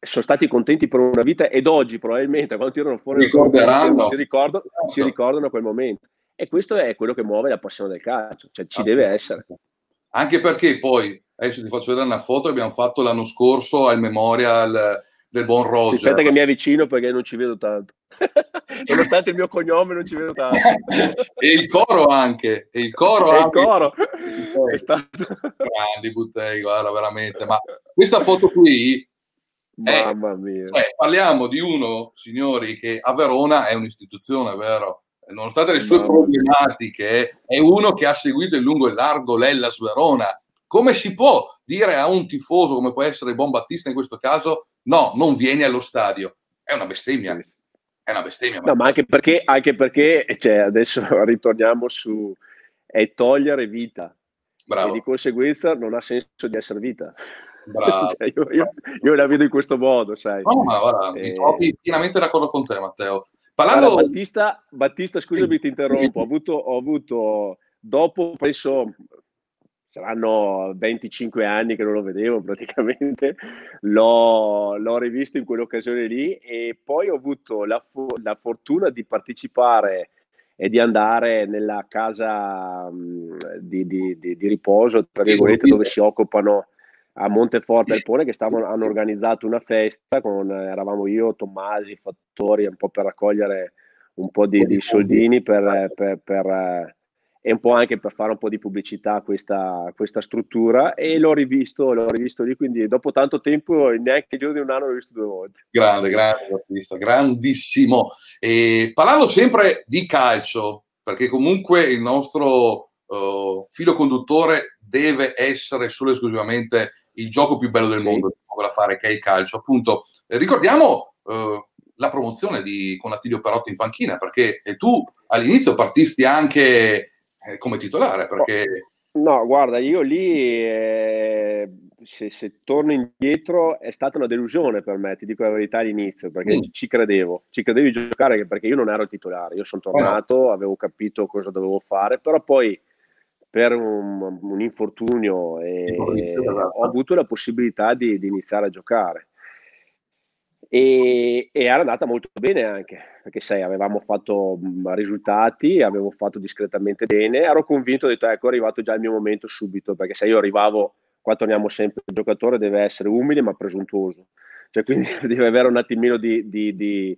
sono stati contenti per una vita, ed oggi probabilmente quando tirano fuori ricorderanno. si ricordano quel momento. E questo è quello che muove la passione del calcio, cioè ci deve essere. Anche perché poi, adesso ti faccio vedere una foto che abbiamo fatto l'anno scorso al Memorial del buon Roger. Aspetta che mi avvicino perché non ci vedo tanto. Nonostante il mio cognome non ci vedo tanto. E il coro anche. E il coro è stato... Grandi Buttei, guarda, veramente. Ma questa foto qui mamma mia. Parliamo di uno, signori, che a Verona è un'istituzione, vero? Nonostante le sue problematiche, è uno che ha seguito in lungo e largo l'Hellas Verona. Come si può dire a un tifoso, come può essere Bon Battista in questo caso, no, non vieni allo stadio? È una bestemmia. È una bestemmia. No, ma anche perché cioè, adesso ritorniamo su è togliere vita. Bravo. E di conseguenza non ha senso di essere vita. Bravo. Cioè, io la vedo in questo modo, sai. No, ma guarda, mi trovi pienamente d'accordo con te, Matteo. Parlando... Guarda, Battista, scusami, ti interrompo. Ho avuto dopo, penso, saranno 25 anni che non lo vedevo praticamente, l'ho rivisto in quell'occasione lì, e poi ho avuto la fortuna di partecipare e di andare nella casa di riposo, tra virgolette, dove si occupano a Monteforte del Pone, che hanno organizzato una festa eravamo io, Tommasi, Fattori, un po' per raccogliere un po' di soldini e un po' anche per fare un po' di pubblicità a questa struttura, e l'ho rivisto lì, quindi dopo tanto tempo, neanche giù di un anno, l'ho visto 2 volte. Grande Battista, grandissimo. E parlando sempre di calcio, perché comunque il nostro filo conduttore deve essere solo e esclusivamente il gioco più bello del mondo da fare, che è il calcio. Appunto, ricordiamo la promozione con Attilio Perotti in panchina, perché tu all'inizio partisti anche come titolare, perché... No, guarda, io lì, se torno indietro, è stata una delusione per me, ti dico la verità, all'inizio, perché ci credevo di giocare, perché io non ero titolare, io sono tornato, avevo capito cosa dovevo fare, però poi per un infortunio ho avuto la possibilità di iniziare a giocare. E era andata molto bene anche, perché sai, avevamo fatto risultati, avevo fatto discretamente bene, ero convinto, ho detto ecco, è arrivato già il mio momento subito, perché se io arrivavo, qua torniamo sempre, il giocatore deve essere umile ma presuntuoso, cioè quindi deve avere un attimino di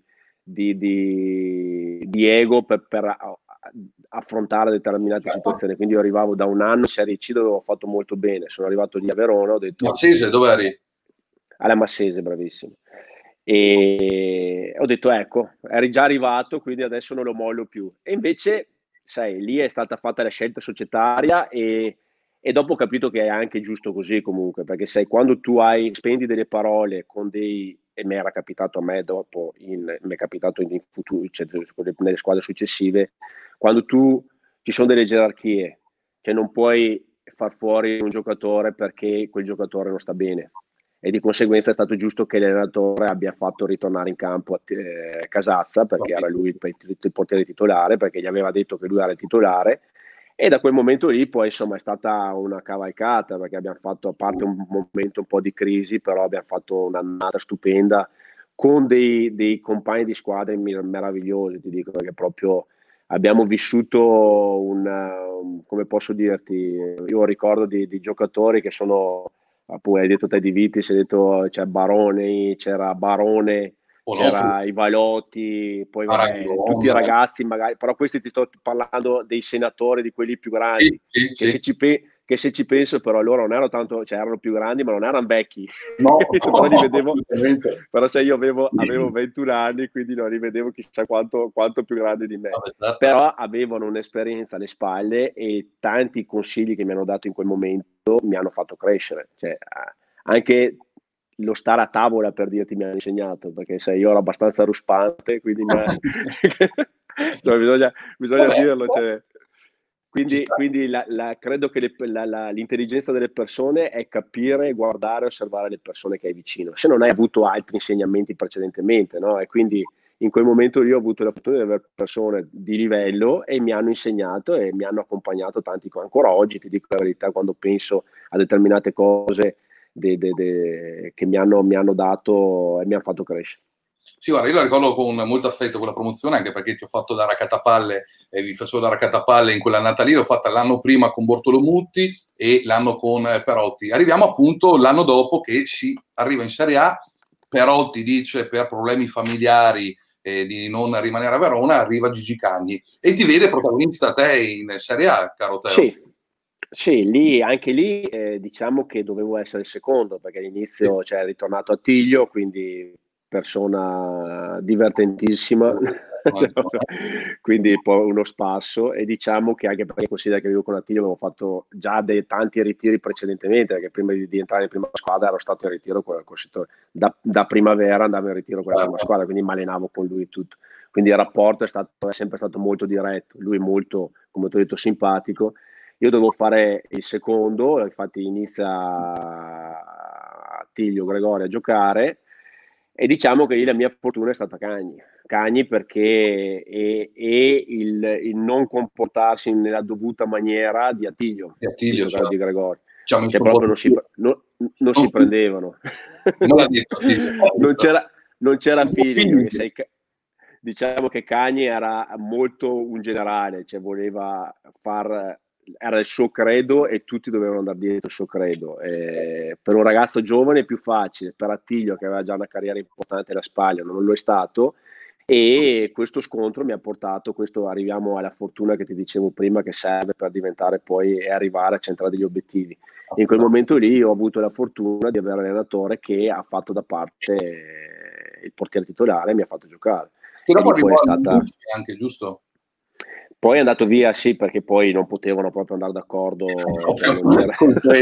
ego per affrontare determinate situazioni, quindi io arrivavo da un anno, Serie C, dove ho fatto molto bene, sono arrivato lì a Verona, ho detto... Massese, dove eri? Alla Massese, bravissimo. E ho detto ecco, eri già arrivato, quindi adesso non lo mollo più. E invece, sai, lì è stata fatta la scelta societaria, e dopo ho capito che è anche giusto così comunque, perché sai, quando tu spendi delle parole con e mi era capitato a me dopo, mi è capitato in futuro, cioè, nelle squadre successive, quando ci sono delle gerarchie, cioè non puoi far fuori un giocatore perché quel giocatore non sta bene, e di conseguenza è stato giusto che l'allenatore abbia fatto ritornare in campo Casazza, perché era lui il portiere titolare, perché gli aveva detto che lui era il titolare, e da quel momento lì poi insomma è stata una cavalcata, perché abbiamo fatto, a parte un momento un po' di crisi, però abbiamo fatto un'annata stupenda con dei compagni di squadra meravigliosi, ti dico, perché proprio abbiamo vissuto come posso dirti, io ho ricordo di giocatori che sono... Poi hai detto te Di Vitis, hai detto c'era Barone, c'era Ivalotti, poi tutti i ragazzi magari, però questi ti sto parlando dei senatori, di quelli più grandi, che se ci penso però loro non erano tanto, cioè erano più grandi ma non erano vecchi, però li vedevo, però se io avevo 21 anni, quindi non li vedevo chissà quanto più grandi di me, però avevano un'esperienza alle spalle, e tanti consigli che mi hanno dato in quel momento mi hanno fatto crescere, cioè anche lo stare a tavola, per dirti, mi ha insegnato, perché sai, io ero abbastanza ruspante, quindi no, bisogna dirlo, cioè. Quindi credo che l'intelligenza delle persone è capire, guardare, osservare le persone che hai vicino, se non hai avuto altri insegnamenti precedentemente, no? E quindi in quel momento io ho avuto la fortuna di avere persone di livello, e mi hanno insegnato e mi hanno accompagnato tanti. Ancora oggi, ti dico la verità, quando penso a determinate cose che mi hanno dato e mi hanno fatto crescere. Sì, guarda, io la ricordo con molto affetto quella promozione, anche perché ti ho fatto da raccattapalle e vi facevo da raccattapalle in quell'annata lì, l'ho fatta l'anno prima con Bortolomutti e l'anno con Perotti. Arriviamo appunto l'anno dopo che si arriva in Serie A, Perotti dice per problemi familiari di non rimanere a Verona, arriva Gigi Cagni e ti vede protagonista te in Serie A, caro Teo. Sì, sì, anche lì diciamo che dovevo essere il secondo, perché all'inizio Sì. è ritornato Attilio, quindi persona divertentissima, quindi poi uno spasso, e diciamo che anche perché considera che io con Attilio avevo fatto già tanti ritiri precedentemente, perché prima di entrare in prima squadra ero stato in ritiro da primavera, andavo in ritiro con la prima squadra, quindi mi allenavo con lui e tutto. Quindi il rapporto è sempre stato molto diretto, lui molto, come ti ho detto, simpatico. Io dovevo fare il secondo, infatti inizia Attilio Gregorio a giocare, e diciamo che lì la mia fortuna è stata Cagni perché il non comportarsi nella dovuta maniera di Attilio, Attilio, certo. Di Gregorio. Cioè, Proprio non si prendevano. Non l'ha detto Attilio. Non c'era feeling, diciamo che Cagni era molto un generale, cioè voleva era il suo credo e tutti dovevano andare dietro il suo credo. Per un ragazzo giovane è più facile, per Attilio che aveva già una carriera importante alla spalla non lo è stato, e questo scontro mi ha portato, arriviamo alla fortuna che ti dicevo prima, che serve per diventare poi e arrivare a centrare degli obiettivi. In quel momento lì ho avuto la fortuna di avere un allenatore che ha fatto da parte il portiere titolare e mi ha fatto giocare. Che dopo poi è stata... anche, giusto? Poi è andato via, sì, perché poi non potevano proprio andare d'accordo. Cioè non c'era...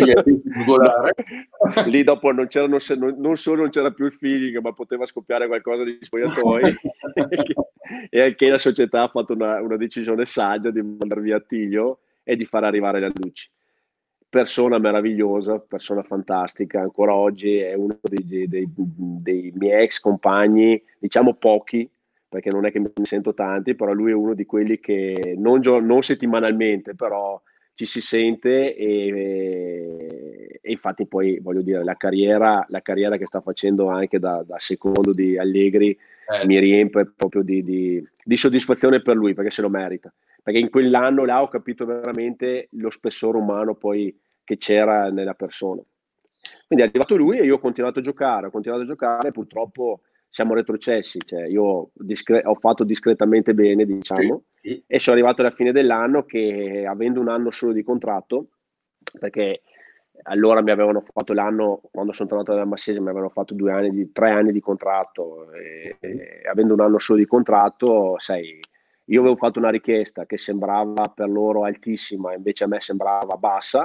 Lì dopo non solo non c'era più il feeling, ma poteva scoppiare qualcosa di spogliatoi. E anche la società ha fatto una decisione saggia di mandare via Attilio e di far arrivare la Lucci. Persona meravigliosa, persona fantastica, ancora oggi è uno dei miei ex compagni, diciamo pochi, perché non è che mi sento tanti, però lui è uno di quelli che non settimanalmente, però ci si sente, e infatti poi voglio dire, la carriera che sta facendo anche da secondo di Allegri mi riempie proprio di soddisfazione per lui, perché se lo merita. Perché in quell'anno là ho capito veramente lo spessore umano poi che c'era nella persona. Quindi è arrivato lui e io ho continuato a giocare, e purtroppo siamo retrocessi, cioè io ho fatto discretamente bene, diciamo, sì. E sono arrivato alla fine dell'anno che, avendo un anno solo di contratto, perché allora mi avevano fatto l'anno, quando sono tornato dalla Massese mi avevano fatto 3 anni di contratto, e avendo un anno solo di contratto, sai, io avevo fatto una richiesta che sembrava per loro altissima, invece a me sembrava bassa,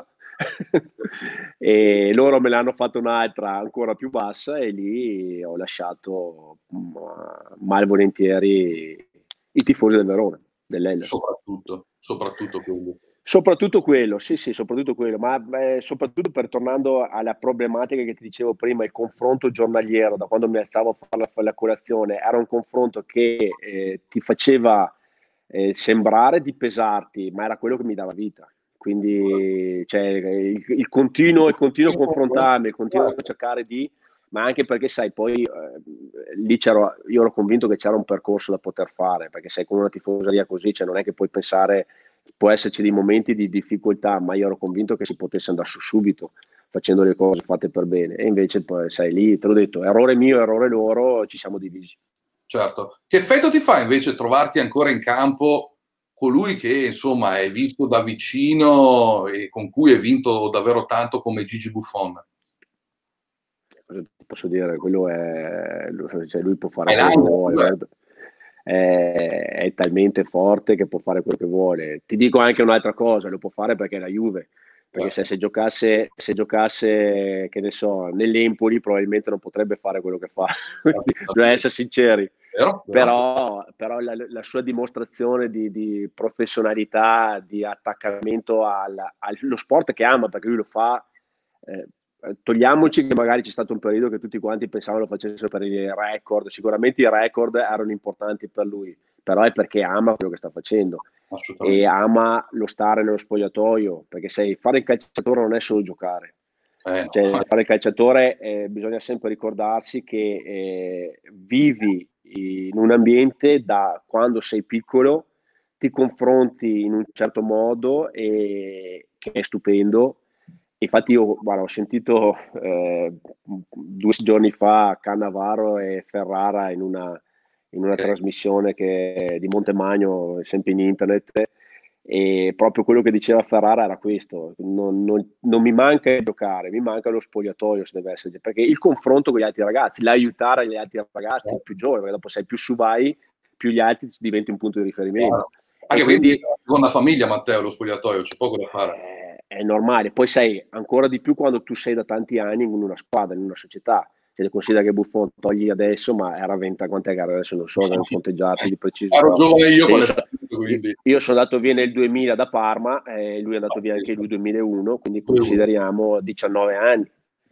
e loro me l'hanno fatto un'altra ancora più bassa, e lì ho lasciato malvolentieri i tifosi del Verona, dell'Hellas. Soprattutto quello. Soprattutto quello, sì, soprattutto quello, ma soprattutto tornando alla problematica che ti dicevo prima, il confronto giornaliero, da quando mi alzavo a fare la colazione, era un confronto che ti faceva sembrare di pesarti, ma era quello che mi dava vita. Quindi cioè, il continuo confrontarmi, il continuo cercare ma anche perché sai, poi lì io ero convinto che c'era un percorso da poter fare, perché sai, con una tifoseria così, cioè, non è che puoi pensare, può esserci dei momenti di difficoltà, ma io ero convinto che si potesse andare su subito facendo le cose fatte per bene, e invece poi sai, lì te l'ho detto, errore mio, errore loro, ci siamo divisi. Certo. Che effetto ti fa invece trovarti ancora in campo colui che insomma hai visto da vicino e con cui hai vinto davvero tanto come Gigi Buffon? Cosa ti posso dire? Quello cioè lui può fare quello che vuole, è talmente forte che può fare quello che vuole. Ti dico anche un'altra cosa, lo può fare perché è la Juve, perché se giocasse, che ne so, nell'Empoli probabilmente non potrebbe fare quello che fa. Bisogna essere sinceri. Vero? Però la sua dimostrazione di professionalità, di attaccamento allo sport che ama, perché lui lo fa, togliamoci che magari c'è stato un periodo che tutti quanti pensavano lo facessero per i record, sicuramente i record erano importanti per lui, però è perché ama quello che sta facendo e ama lo stare nello spogliatoio, perché sai, fare il calciatore non è solo giocare, No. Cioè, fare il calciatore bisogna sempre ricordarsi che vivi in un ambiente da quando sei piccolo, ti confronti in un certo modo e che è stupendo. Infatti io, guarda, ho sentito 2 giorni fa Cannavaro e Ferrara in una trasmissione di Montemagno, sempre in internet, e proprio quello che diceva Ferrara era questo: non mi manca il giocare, mi manca lo spogliatoio, se deve essere, perché il confronto con gli altri ragazzi, l'aiutare gli altri ragazzi più giovani, perché dopo sai più su vai, più gli altri diventi un punto di riferimento. Anche e quindi la seconda famiglia, Matteo, lo spogliatoio, c'è poco da fare. è normale. Poi sai, ancora di più quando tu sei da tanti anni in una squadra, in una società. Se considera che Buffon togli adesso, ma era 20, quante gare adesso non so, non conteggiati di preciso. Ero giovane io con io sono andato via nel 2000 da Parma, e lui è andato via anche lui nel 2001, quindi consideriamo 19 anni.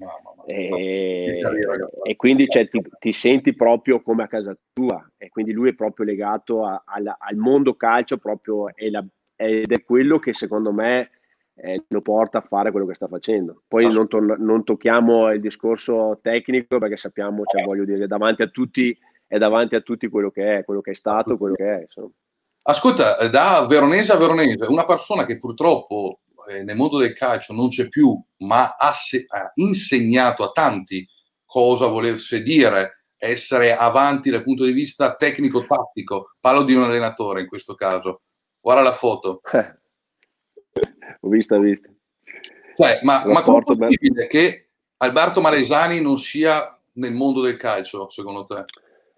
E quindi ti senti proprio come a casa tua, e quindi lui è proprio legato al mondo calcio proprio, ed è quello che secondo me lo porta a fare quello che sta facendo. Poi non tocchiamo il discorso tecnico, perché sappiamo, cioè, voglio dire, davanti a tutti quello che è stato, quello che è, insomma. Ascolta, da veronese a veronese, una persona che purtroppo nel mondo del calcio non c'è più, ma ha insegnato a tanti cosa volesse dire essere avanti dal punto di vista tecnico-tattico. Parlo di un allenatore in questo caso. Guarda la foto. Ho visto. Cioè, ma come è possibile che Alberto Malesani non sia nel mondo del calcio, secondo te?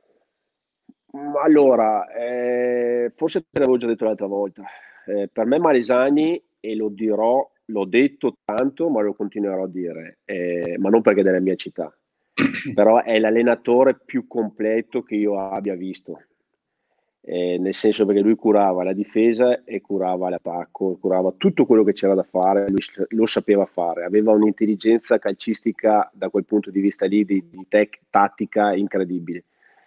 Allora, forse te l'avevo già detto l'altra volta. Per me Malesani, e lo dirò, l'ho detto tanto, ma lo continuerò a dire, ma non perché è della mia città, però è l'allenatore più completo che io abbia visto. Nel senso, perché lui curava la difesa e curava l'attacco, curava tutto quello che c'era da fare, lui lo sapeva fare, aveva un'intelligenza calcistica da quel punto di vista lì, di tattica incredibile.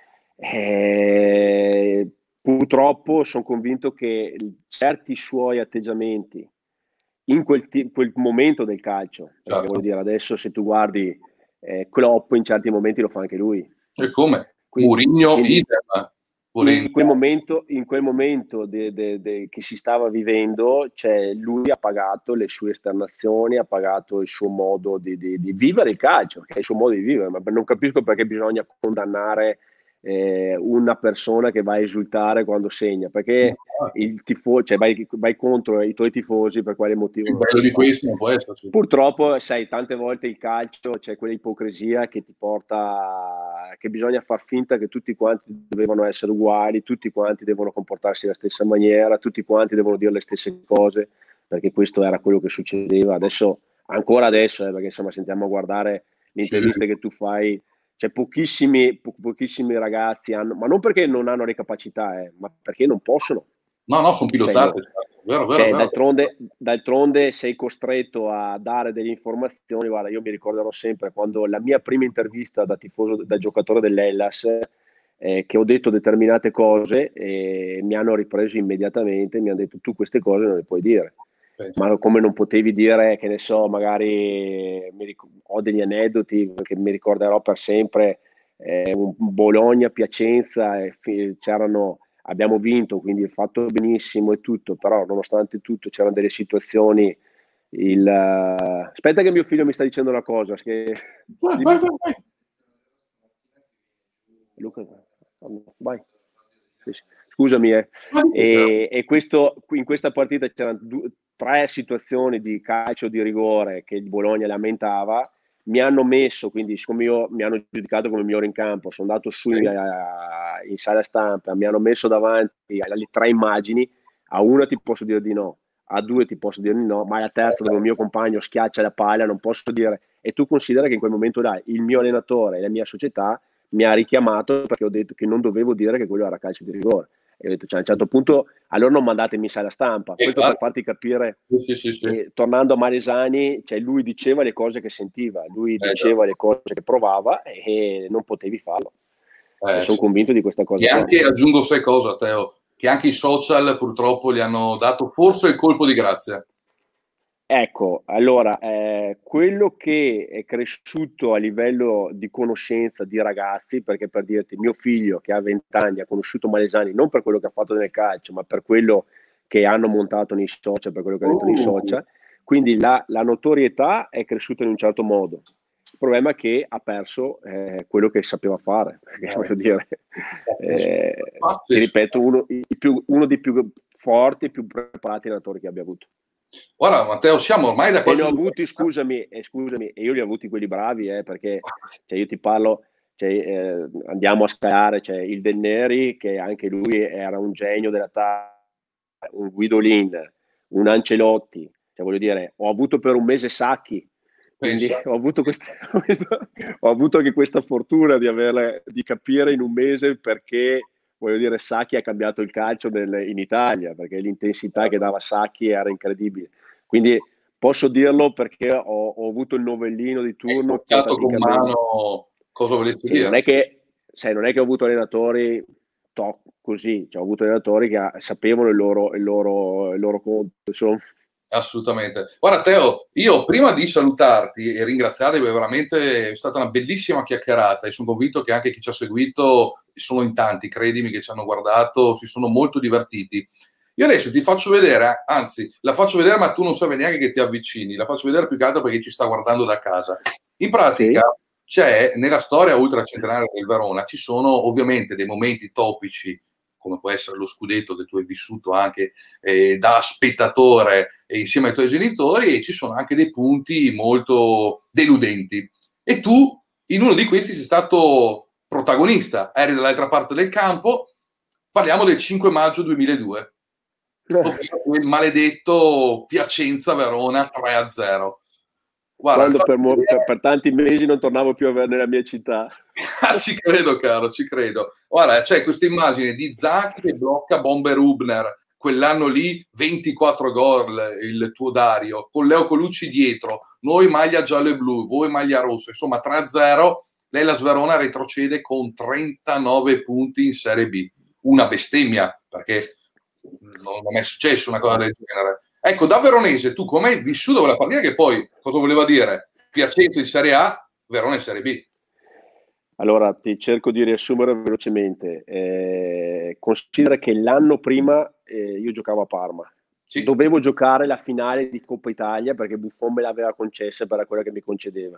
Purtroppo sono convinto che certi suoi atteggiamenti in quel momento del calcio, perché voglio dire, adesso se tu guardi Klopp in certi momenti lo fa anche lui. E come? Mourinho, idem. In quel momento che si stava vivendo, cioè, lui ha pagato le sue esternazioni, ha pagato il suo modo di vivere il calcio, che è il suo modo di vivere, ma non capisco perché bisogna condannare una persona che va a esultare quando segna, perché il tifo, cioè vai contro i tuoi tifosi per quale motivo? Quello di questo non può esserci. Purtroppo, sai, tante volte il calcio c'è quella ipocrisia che ti porta, che bisogna far finta che tutti quanti devono essere uguali, tutti quanti devono comportarsi alla stessa maniera, tutti quanti devono dire le stesse cose, perché questo era quello che succedeva. Ancora adesso, perché insomma sentiamo a guardare le interviste che tu fai, c'è pochissimi ragazzi ma non perché non hanno le capacità, ma perché non possono. No, sono pilotati. Vero. D'altronde sei costretto a dare delle informazioni. Guarda, io mi ricorderò sempre quando la mia prima intervista da tifoso, da giocatore dell'Hellas, che ho detto determinate cose, e mi hanno ripreso immediatamente, mi hanno detto: tu queste cose non le puoi dire. Ma come non potevi dire, che ne so, magari ho degli aneddoti che mi ricorderò per sempre, un Bologna-Piacenza, abbiamo vinto, quindi fatto benissimo e tutto, però nonostante tutto c'erano delle situazioni. Aspetta che mio figlio mi sta dicendo una cosa. Vai. Luca, vai. Scusami. E in questa partita c'erano 3 situazioni di calcio di rigore che il Bologna lamentava. Mi hanno messo, quindi siccome mi hanno giudicato come migliore in campo, sono andato su in sala stampa, mi hanno messo davanti alle 3 immagini. A una ti posso dire di no, a 2 ti posso dire di no, ma alla terza, dove il mio compagno schiaccia la palla, non posso dire. E tu considera che in quel momento là il mio allenatore e la mia società mi ha richiamato perché ho detto che non dovevo dire che quello era calcio di rigore. E ho detto, cioè, a un certo punto, allora non mandatemi in sala stampa. Questo per farti capire. Sì. Tornando a Malesani, cioè, lui diceva le cose che sentiva, lui diceva le cose che provava, e non potevi farlo. Sono convinto di questa cosa. E anche, aggiungo sai cosa, Teo, che anche i social purtroppo gli hanno dato forse il colpo di grazia. Ecco, allora, quello che è cresciuto a livello di conoscenza di ragazzi, perché per dirti, mio figlio che ha 20 anni ha conosciuto Malesani non per quello che ha fatto nel calcio, ma per quello che hanno montato nei social, per quello che ha detto nei Uh, social, quindi la notorietà è cresciuta in un certo modo. Il problema è che ha perso quello che sapeva fare, perché voglio dire, ti pazzesco. ripeto, uno dei più forti, più preparati allenatori che abbia avuto. Guarda, Matteo, siamo ormai da E ne quasi ho 2 avuti, scusami, e io li ho avuti quelli bravi, perché cioè, io ti parlo, cioè, andiamo a scalare, cioè, il Denneri, che anche lui era un genio della un Guidolin, un Ancelotti, cioè, voglio dire, ho avuto per un mese Sacchi, quindi pensa. ho avuto, ho avuto anche questa fortuna di capire in un mese perché, voglio dire, Sacchi ha cambiato il calcio in Italia, perché l'intensità che dava Sacchi era incredibile. Quindi posso dirlo perché ho avuto il novellino di Hai turno che toccato con praticamente... mano cosa volessi Sì, non dire. è che, sai, non è che ho avuto allenatori top così, cioè, ho avuto allenatori che sapevano il loro conto, insomma. Assolutamente. Guarda Teo, io prima di salutarti e ringraziarti perché veramente è stata una bellissima chiacchierata e sono convinto che anche chi ci ha seguito, sono in tanti, credimi, che ci hanno guardato, si sono molto divertiti. Io adesso ti faccio vedere, anzi, la faccio vedere ma tu non sai neanche che ti avvicini, la faccio vedere più che altro perché ci sta guardando da casa. In Sì, pratica c'è, nella storia ultracentenaria del Verona, ci sono ovviamente dei momenti topici, come può essere lo scudetto che tu hai vissuto anche da spettatore insieme ai tuoi genitori, e ci sono anche dei punti molto deludenti. E tu, in uno di questi, sei stato protagonista, eri dall'altra parte del campo, parliamo del 5 maggio 2002, ovvero quel maledetto Piacenza-Verona 3-0. Guarda, quando per tanti mesi non tornavo più nella mia città. ci credo, caro, ci credo. Ora, c'è questa immagine di Zacchi che blocca Bomber Hubner, quell'anno lì 24 gol, il tuo Dario, con Leo Colucci dietro, noi maglia giallo e blu, voi maglia rossa, insomma 3-0, lei la Sverona retrocede con 39 punti in Serie B. Una bestemmia, perché non è mai successo una cosa del genere. Ecco, da veronese, tu come hai vissuto quella partita, che poi cosa voleva dire? Piacenza in Serie A, Verona in Serie B. Allora, ti cerco di riassumere velocemente. Considera che l'anno prima io giocavo a Parma. Sì. Dovevo giocare la finale di Coppa Italia perché Buffon me l'aveva concessa per quella che mi concedeva.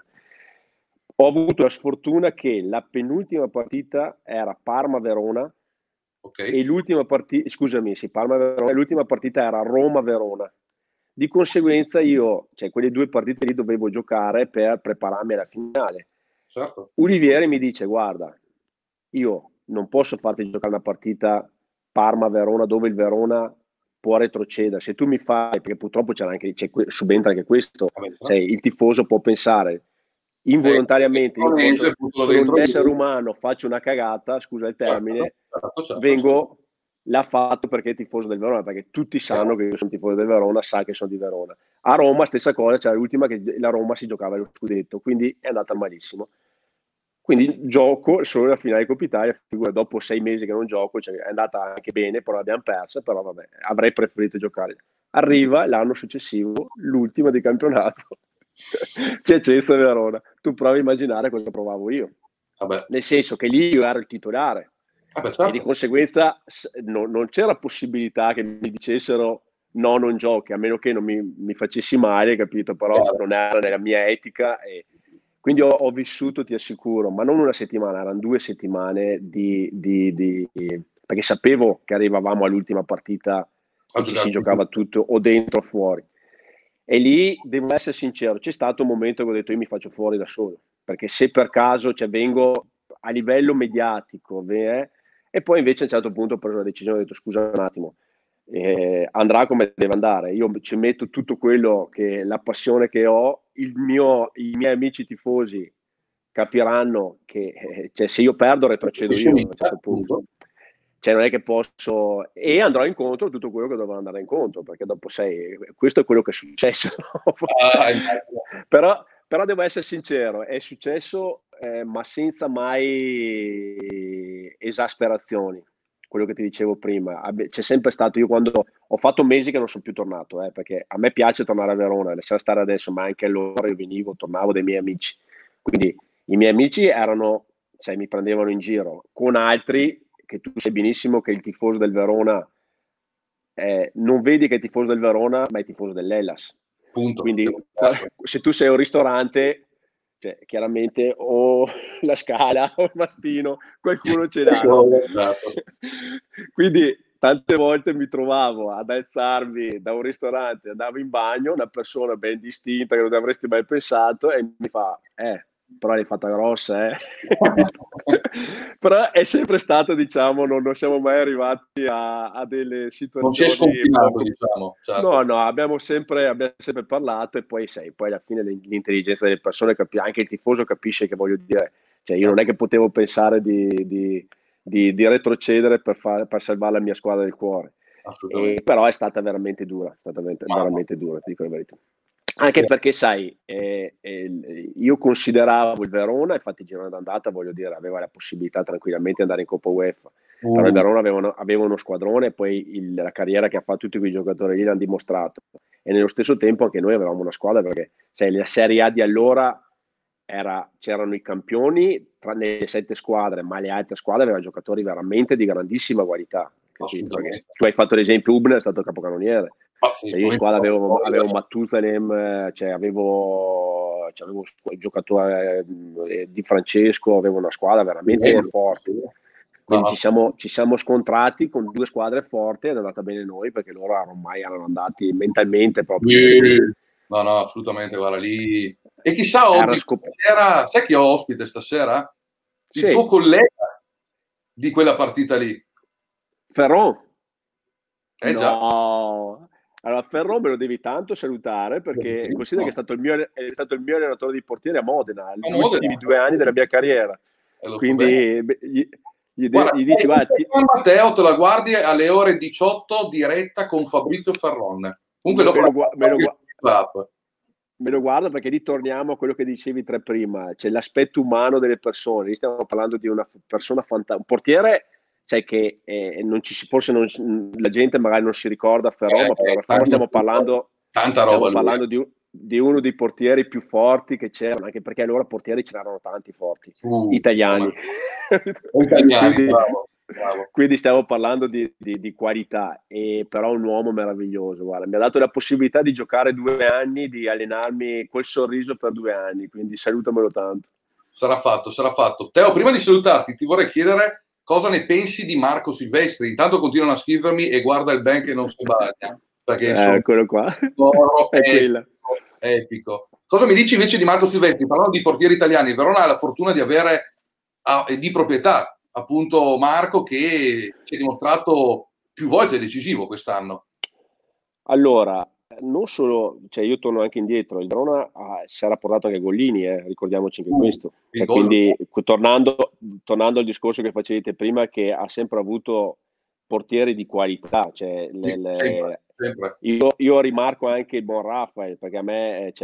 Ho avuto la sfortuna che la penultima partita era Parma-Verona Ok, e l'ultima partita, scusami, sì, Parma-Verona, e l'ultima partita era Roma-Verona. Di conseguenza io, cioè quelle due partite lì dovevo giocare per prepararmi alla finale. certo. Olivieri mi dice: guarda, io non posso farti giocare una partita Parma-Verona dove il Verona può retrocedere. Se tu mi fai, perché purtroppo subentra anche questo, Vabbè, cioè, il tifoso può pensare il involontariamente, Veronese, butto sono un dentro essere lui. umano, faccio una cagata, scusa il Certo, termine, certo, certo, certo. vengo, l'ha fatto perché è tifoso del Verona, perché tutti sanno che io sono tifoso del Verona, sa che sono di Verona. A Roma stessa cosa, cioè l'ultima che la Roma si giocava lo scudetto, quindi è andata malissimo. Quindi gioco solo la finale di Coppa Italia, dopo 6 mesi che non gioco, cioè è andata anche bene, però l'abbiamo persa, però vabbè, avrei preferito giocare. Arriva l'anno successivo, l'ultima di campionato, Piacenza Verona. Tu provi a immaginare cosa provavo io, Vabbè, nel senso che lì io ero il titolare vabbè, e di certo. conseguenza non c'era possibilità che mi dicessero no, non giochi, a meno che non mi facessi male, capito? Però Chiaro. non era nella mia etica. Quindi ho vissuto, ti assicuro, ma non una settimana, erano 2 settimane perché sapevo che arrivavamo all'ultima partita A e ci si giocarci giocava tutti. tutto o dentro o fuori. E lì devo essere sincero, c'è stato un momento che ho detto io mi faccio fuori da solo, perché se per caso cioè, vengo a livello mediatico, e poi invece a un certo punto ho preso la decisione, ho detto scusa un attimo, andrà come deve andare, io ci metto tutto quello che la passione che ho, i miei amici tifosi capiranno che cioè, se io perdo retrocedo io a un certo punto. Appunto. Cioè non è che posso, e andrò incontro a tutto quello che dovrò andare incontro, perché dopo sai, questo è quello che è successo. No? Ah, immagino. Però devo essere sincero, è successo ma senza mai esasperazioni. quello che ti dicevo prima, c'è sempre stato, io quando ho fatto mesi che non sono più tornato, perché a me piace tornare a Verona, lasciare stare adesso, ma anche allora io venivo, tornavo dai miei amici, quindi i miei amici erano, cioè, mi prendevano in giro, con altri che tu sai benissimo che il tifoso del Verona non vedi che è tifoso del Verona, ma è tifoso dell'Hellas. Punto. Quindi se tu sei a un ristorante, cioè, chiaramente o la Scala o il Mastino, qualcuno ce l'ha. No? Quindi tante volte mi trovavo ad alzarmi da un ristorante, andavo in bagno, una persona ben distinta che non avresti mai pensato, e mi fa, però l'hai fatta grossa, Però è sempre stato, diciamo, non siamo mai arrivati a delle situazioni. Non si è sconfinato, diciamo. Certo. No, abbiamo sempre parlato, e poi poi alla fine l'intelligenza delle persone, anche il tifoso capisce, che voglio dire, cioè io non è che potevo pensare di retrocedere per salvare la mia squadra del cuore. Però è stata veramente dura, veramente dura, ti dico la verità. Anche perché, sai, io consideravo il Verona, infatti il girone d'andata, voglio dire, aveva la possibilità tranquillamente di andare in Coppa UEFA, però il Verona aveva uno squadrone, e poi la carriera che ha fatto tutti quei giocatori lì l'hanno dimostrato, e nello stesso tempo anche noi avevamo una squadra, perché sai, la Serie A di allora c'erano i campioni tra le 7 squadre, ma le altre squadre avevano giocatori veramente di grandissima qualità. Perché tu hai fatto l'esempio, Hübner è stato il capocannoniere. Cioè, io in squadra avevo Mattuzanem, avevo il giocatore Di Francesco, avevo una squadra veramente forte. Quindi ci siamo scontrati con 2 squadre forti, ed è andata bene noi, perché loro ormai erano andati mentalmente proprio. No, assolutamente, guarda lì. E chissà, sai chi ho ospite stasera? Il tuo collega di quella partita lì. Ferron. Già. No. Allora, Ferron me lo devi tanto salutare, perché considera che è stato il mio allenatore di portiere a Modena, gli ultimi 2 anni della mia carriera. Quindi gli dici, Matteo, te la guardi alle ore 18, diretta con Fabrizio Ferron. Comunque me lo guardo, perché lì torniamo a quello che dicevi prima, c'è l'aspetto umano delle persone. Lì stiamo parlando di una persona fantastica, un portiere, sai, che forse la gente magari non si ricorda Ferron, ma per Ferron stiamo parlando di uno dei portieri più forti che c'erano, anche perché allora portieri ce n'erano tanti forti, italiani. Quindi stiamo parlando di qualità, però un uomo meraviglioso. Guarda, mi ha dato la possibilità di giocare 2 anni, di allenarmi col sorriso per 2 anni, quindi salutamelo tanto. Sarà fatto. Teo, prima di salutarti, ti vorrei chiedere cosa ne pensi di Marco Silvestri. Intanto continuano a scrivermi, e guarda il ben che non si bagna, perché eccolo qua. È epico. Cosa mi dici invece di Marco Silvestri? Parlando di portieri italiani, il Verona ha la fortuna di avere di proprietà appunto Marco, che si è dimostrato più volte decisivo quest'anno. Allora, non solo, cioè io torno anche indietro, il Verona si era portato anche Gollini, ricordiamoci anche questo. Quindi tornando al discorso che facevate prima, che ha sempre avuto portieri di qualità, cioè sempre. Io rimarco anche il buon Rafael, perché a me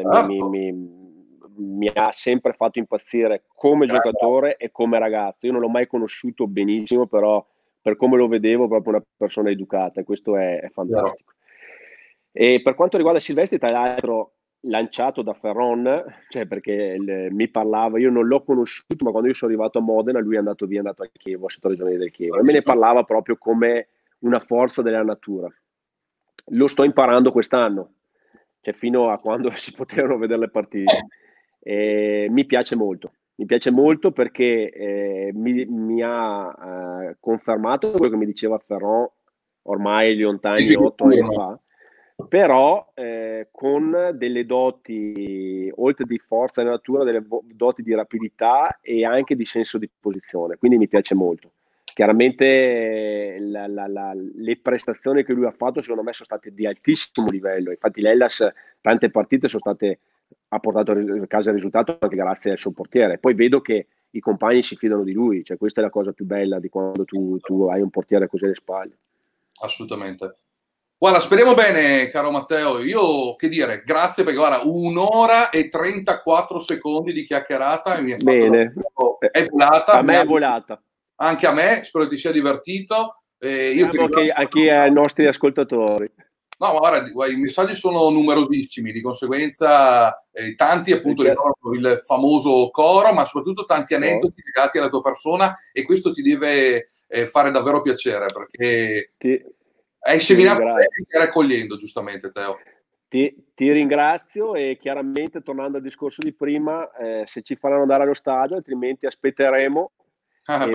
mi ha sempre fatto impazzire come giocatore e come ragazzo. Io non l'ho mai conosciuto benissimo, però per come lo vedevo, proprio una persona educata, e questo è fantastico. E per quanto riguarda Silvestri, tra l'altro lanciato da Ferron, cioè perché mi parlava, io non l'ho conosciuto, ma quando io sono arrivato a Modena lui è andato via, è andato a Chievo, a 7 regioni del Chievo, e me ne parlava proprio come una forza della natura. Lo sto imparando quest'anno, cioè fino a quando si potevano vedere le partite. Mi piace molto perché mi ha confermato quello che mi diceva Ferron ormai gli lontani 8 anni fa, però con delle doti, oltre di forza della natura, delle doti di rapidità e anche di senso di posizione, quindi mi piace molto. Chiaramente le prestazioni che lui ha fatto secondo me sono state di altissimo livello, infatti l'Hellas tante partite ha portato a casa il risultato anche grazie al suo portiere. Poi vedo che i compagni si fidano di lui, cioè questa è la cosa più bella di quando tu hai un portiere così alle spalle. Assolutamente. Guarda, speriamo bene, caro Matteo. Io che dire, grazie, perché guarda, 1 ora e 34 secondi di chiacchierata, e mi è volata. A me è volata. Anche a me, spero ti sia divertito. Io ti ringrazio. Anche ai nostri ascoltatori. No, guarda, i messaggi sono numerosissimi, di conseguenza tanti appunto ricordano il famoso coro, ma soprattutto tanti aneddoti legati alla tua persona, e questo ti deve fare davvero piacere, perché hai seminato bene e stai raccogliendo, giustamente, Teo. Ti ringrazio, e chiaramente, tornando al discorso di prima, se ci faranno andare allo stadio, altrimenti aspetteremo e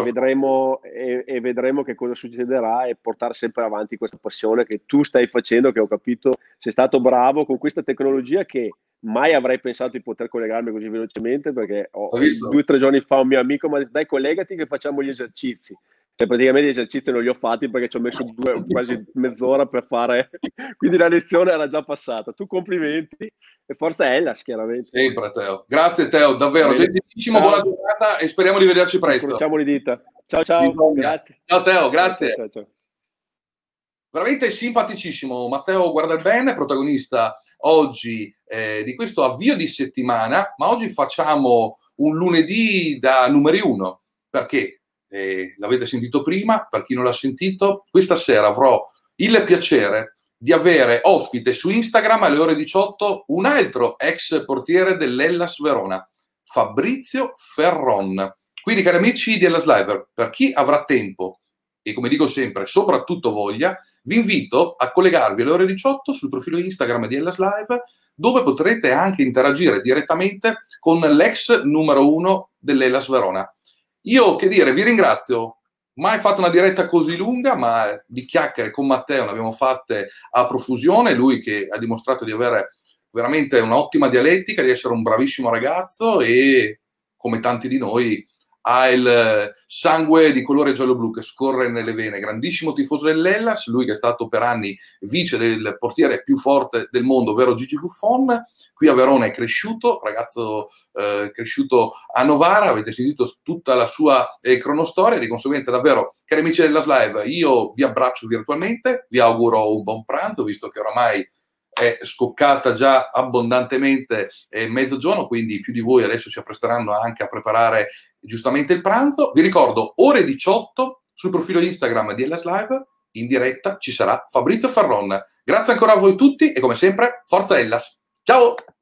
vedremo che cosa succederà, e portare sempre avanti questa passione che tu stai facendo, che ho capito sei stato bravo con questa tecnologia, che mai avrei pensato di poter collegarmi così velocemente, perché 2 o 3 giorni fa un mio amico mi ha detto: dai, collegati che facciamo gli esercizi. Cioè, praticamente gli esercizi non li ho fatti perché ci ho messo quasi mezz'ora per fare, quindi la lezione era già passata. Tu complimenti, e forza Hellas, chiaramente. Sempre, Teo. Grazie, Teo, davvero. Gentilissimo, buona giornata e speriamo di vederci presto. Incrociamo le dita. Ciao, grazie. Ciao, Teo, grazie. Ciao. Veramente simpaticissimo Matteo Guardalbene, protagonista oggi di questo avvio di settimana, ma oggi facciamo un lunedì da numeri 1, perché l'avete sentito prima, per chi non l'ha sentito, questa sera avrò il piacere di avere ospite su Instagram alle ore 18 un altro ex portiere dell'Hellas Verona, Fabrizio Ferron. Quindi, cari amici di Hellas Live, per chi avrà tempo e, come dico sempre, soprattutto voglia, vi invito a collegarvi alle ore 18 sul profilo Instagram di Hellas Live, dove potrete anche interagire direttamente con l'ex numero 1 dell'Hellas Verona. Io, che dire, vi ringrazio. Mai fatto una diretta così lunga, ma di chiacchiere con Matteo ne abbiamo fatte a profusione. Lui che ha dimostrato di avere veramente un'ottima dialettica, di essere un bravissimo ragazzo e, come tanti di noi, ha il sangue di colore giallo-blu che scorre nelle vene. Grandissimo tifoso dell'Hellas, lui che è stato per anni vice del portiere più forte del mondo, ovvero Gigi Buffon. Qui a Verona è cresciuto, ragazzo cresciuto a Novara. Avete sentito tutta la sua cronostoria. Di conseguenza, davvero, cari amici dell'Hellas Live, io vi abbraccio virtualmente, vi auguro un buon pranzo, visto che oramai è scoccata già abbondantemente mezzogiorno, quindi più di voi adesso si appresteranno anche a preparare giustamente il pranzo. Vi ricordo, ore 18 sul profilo Instagram di Hellas Live, in diretta ci sarà Fabrizio Ferron. Grazie ancora a voi tutti e, come sempre, forza Hellas. Ciao!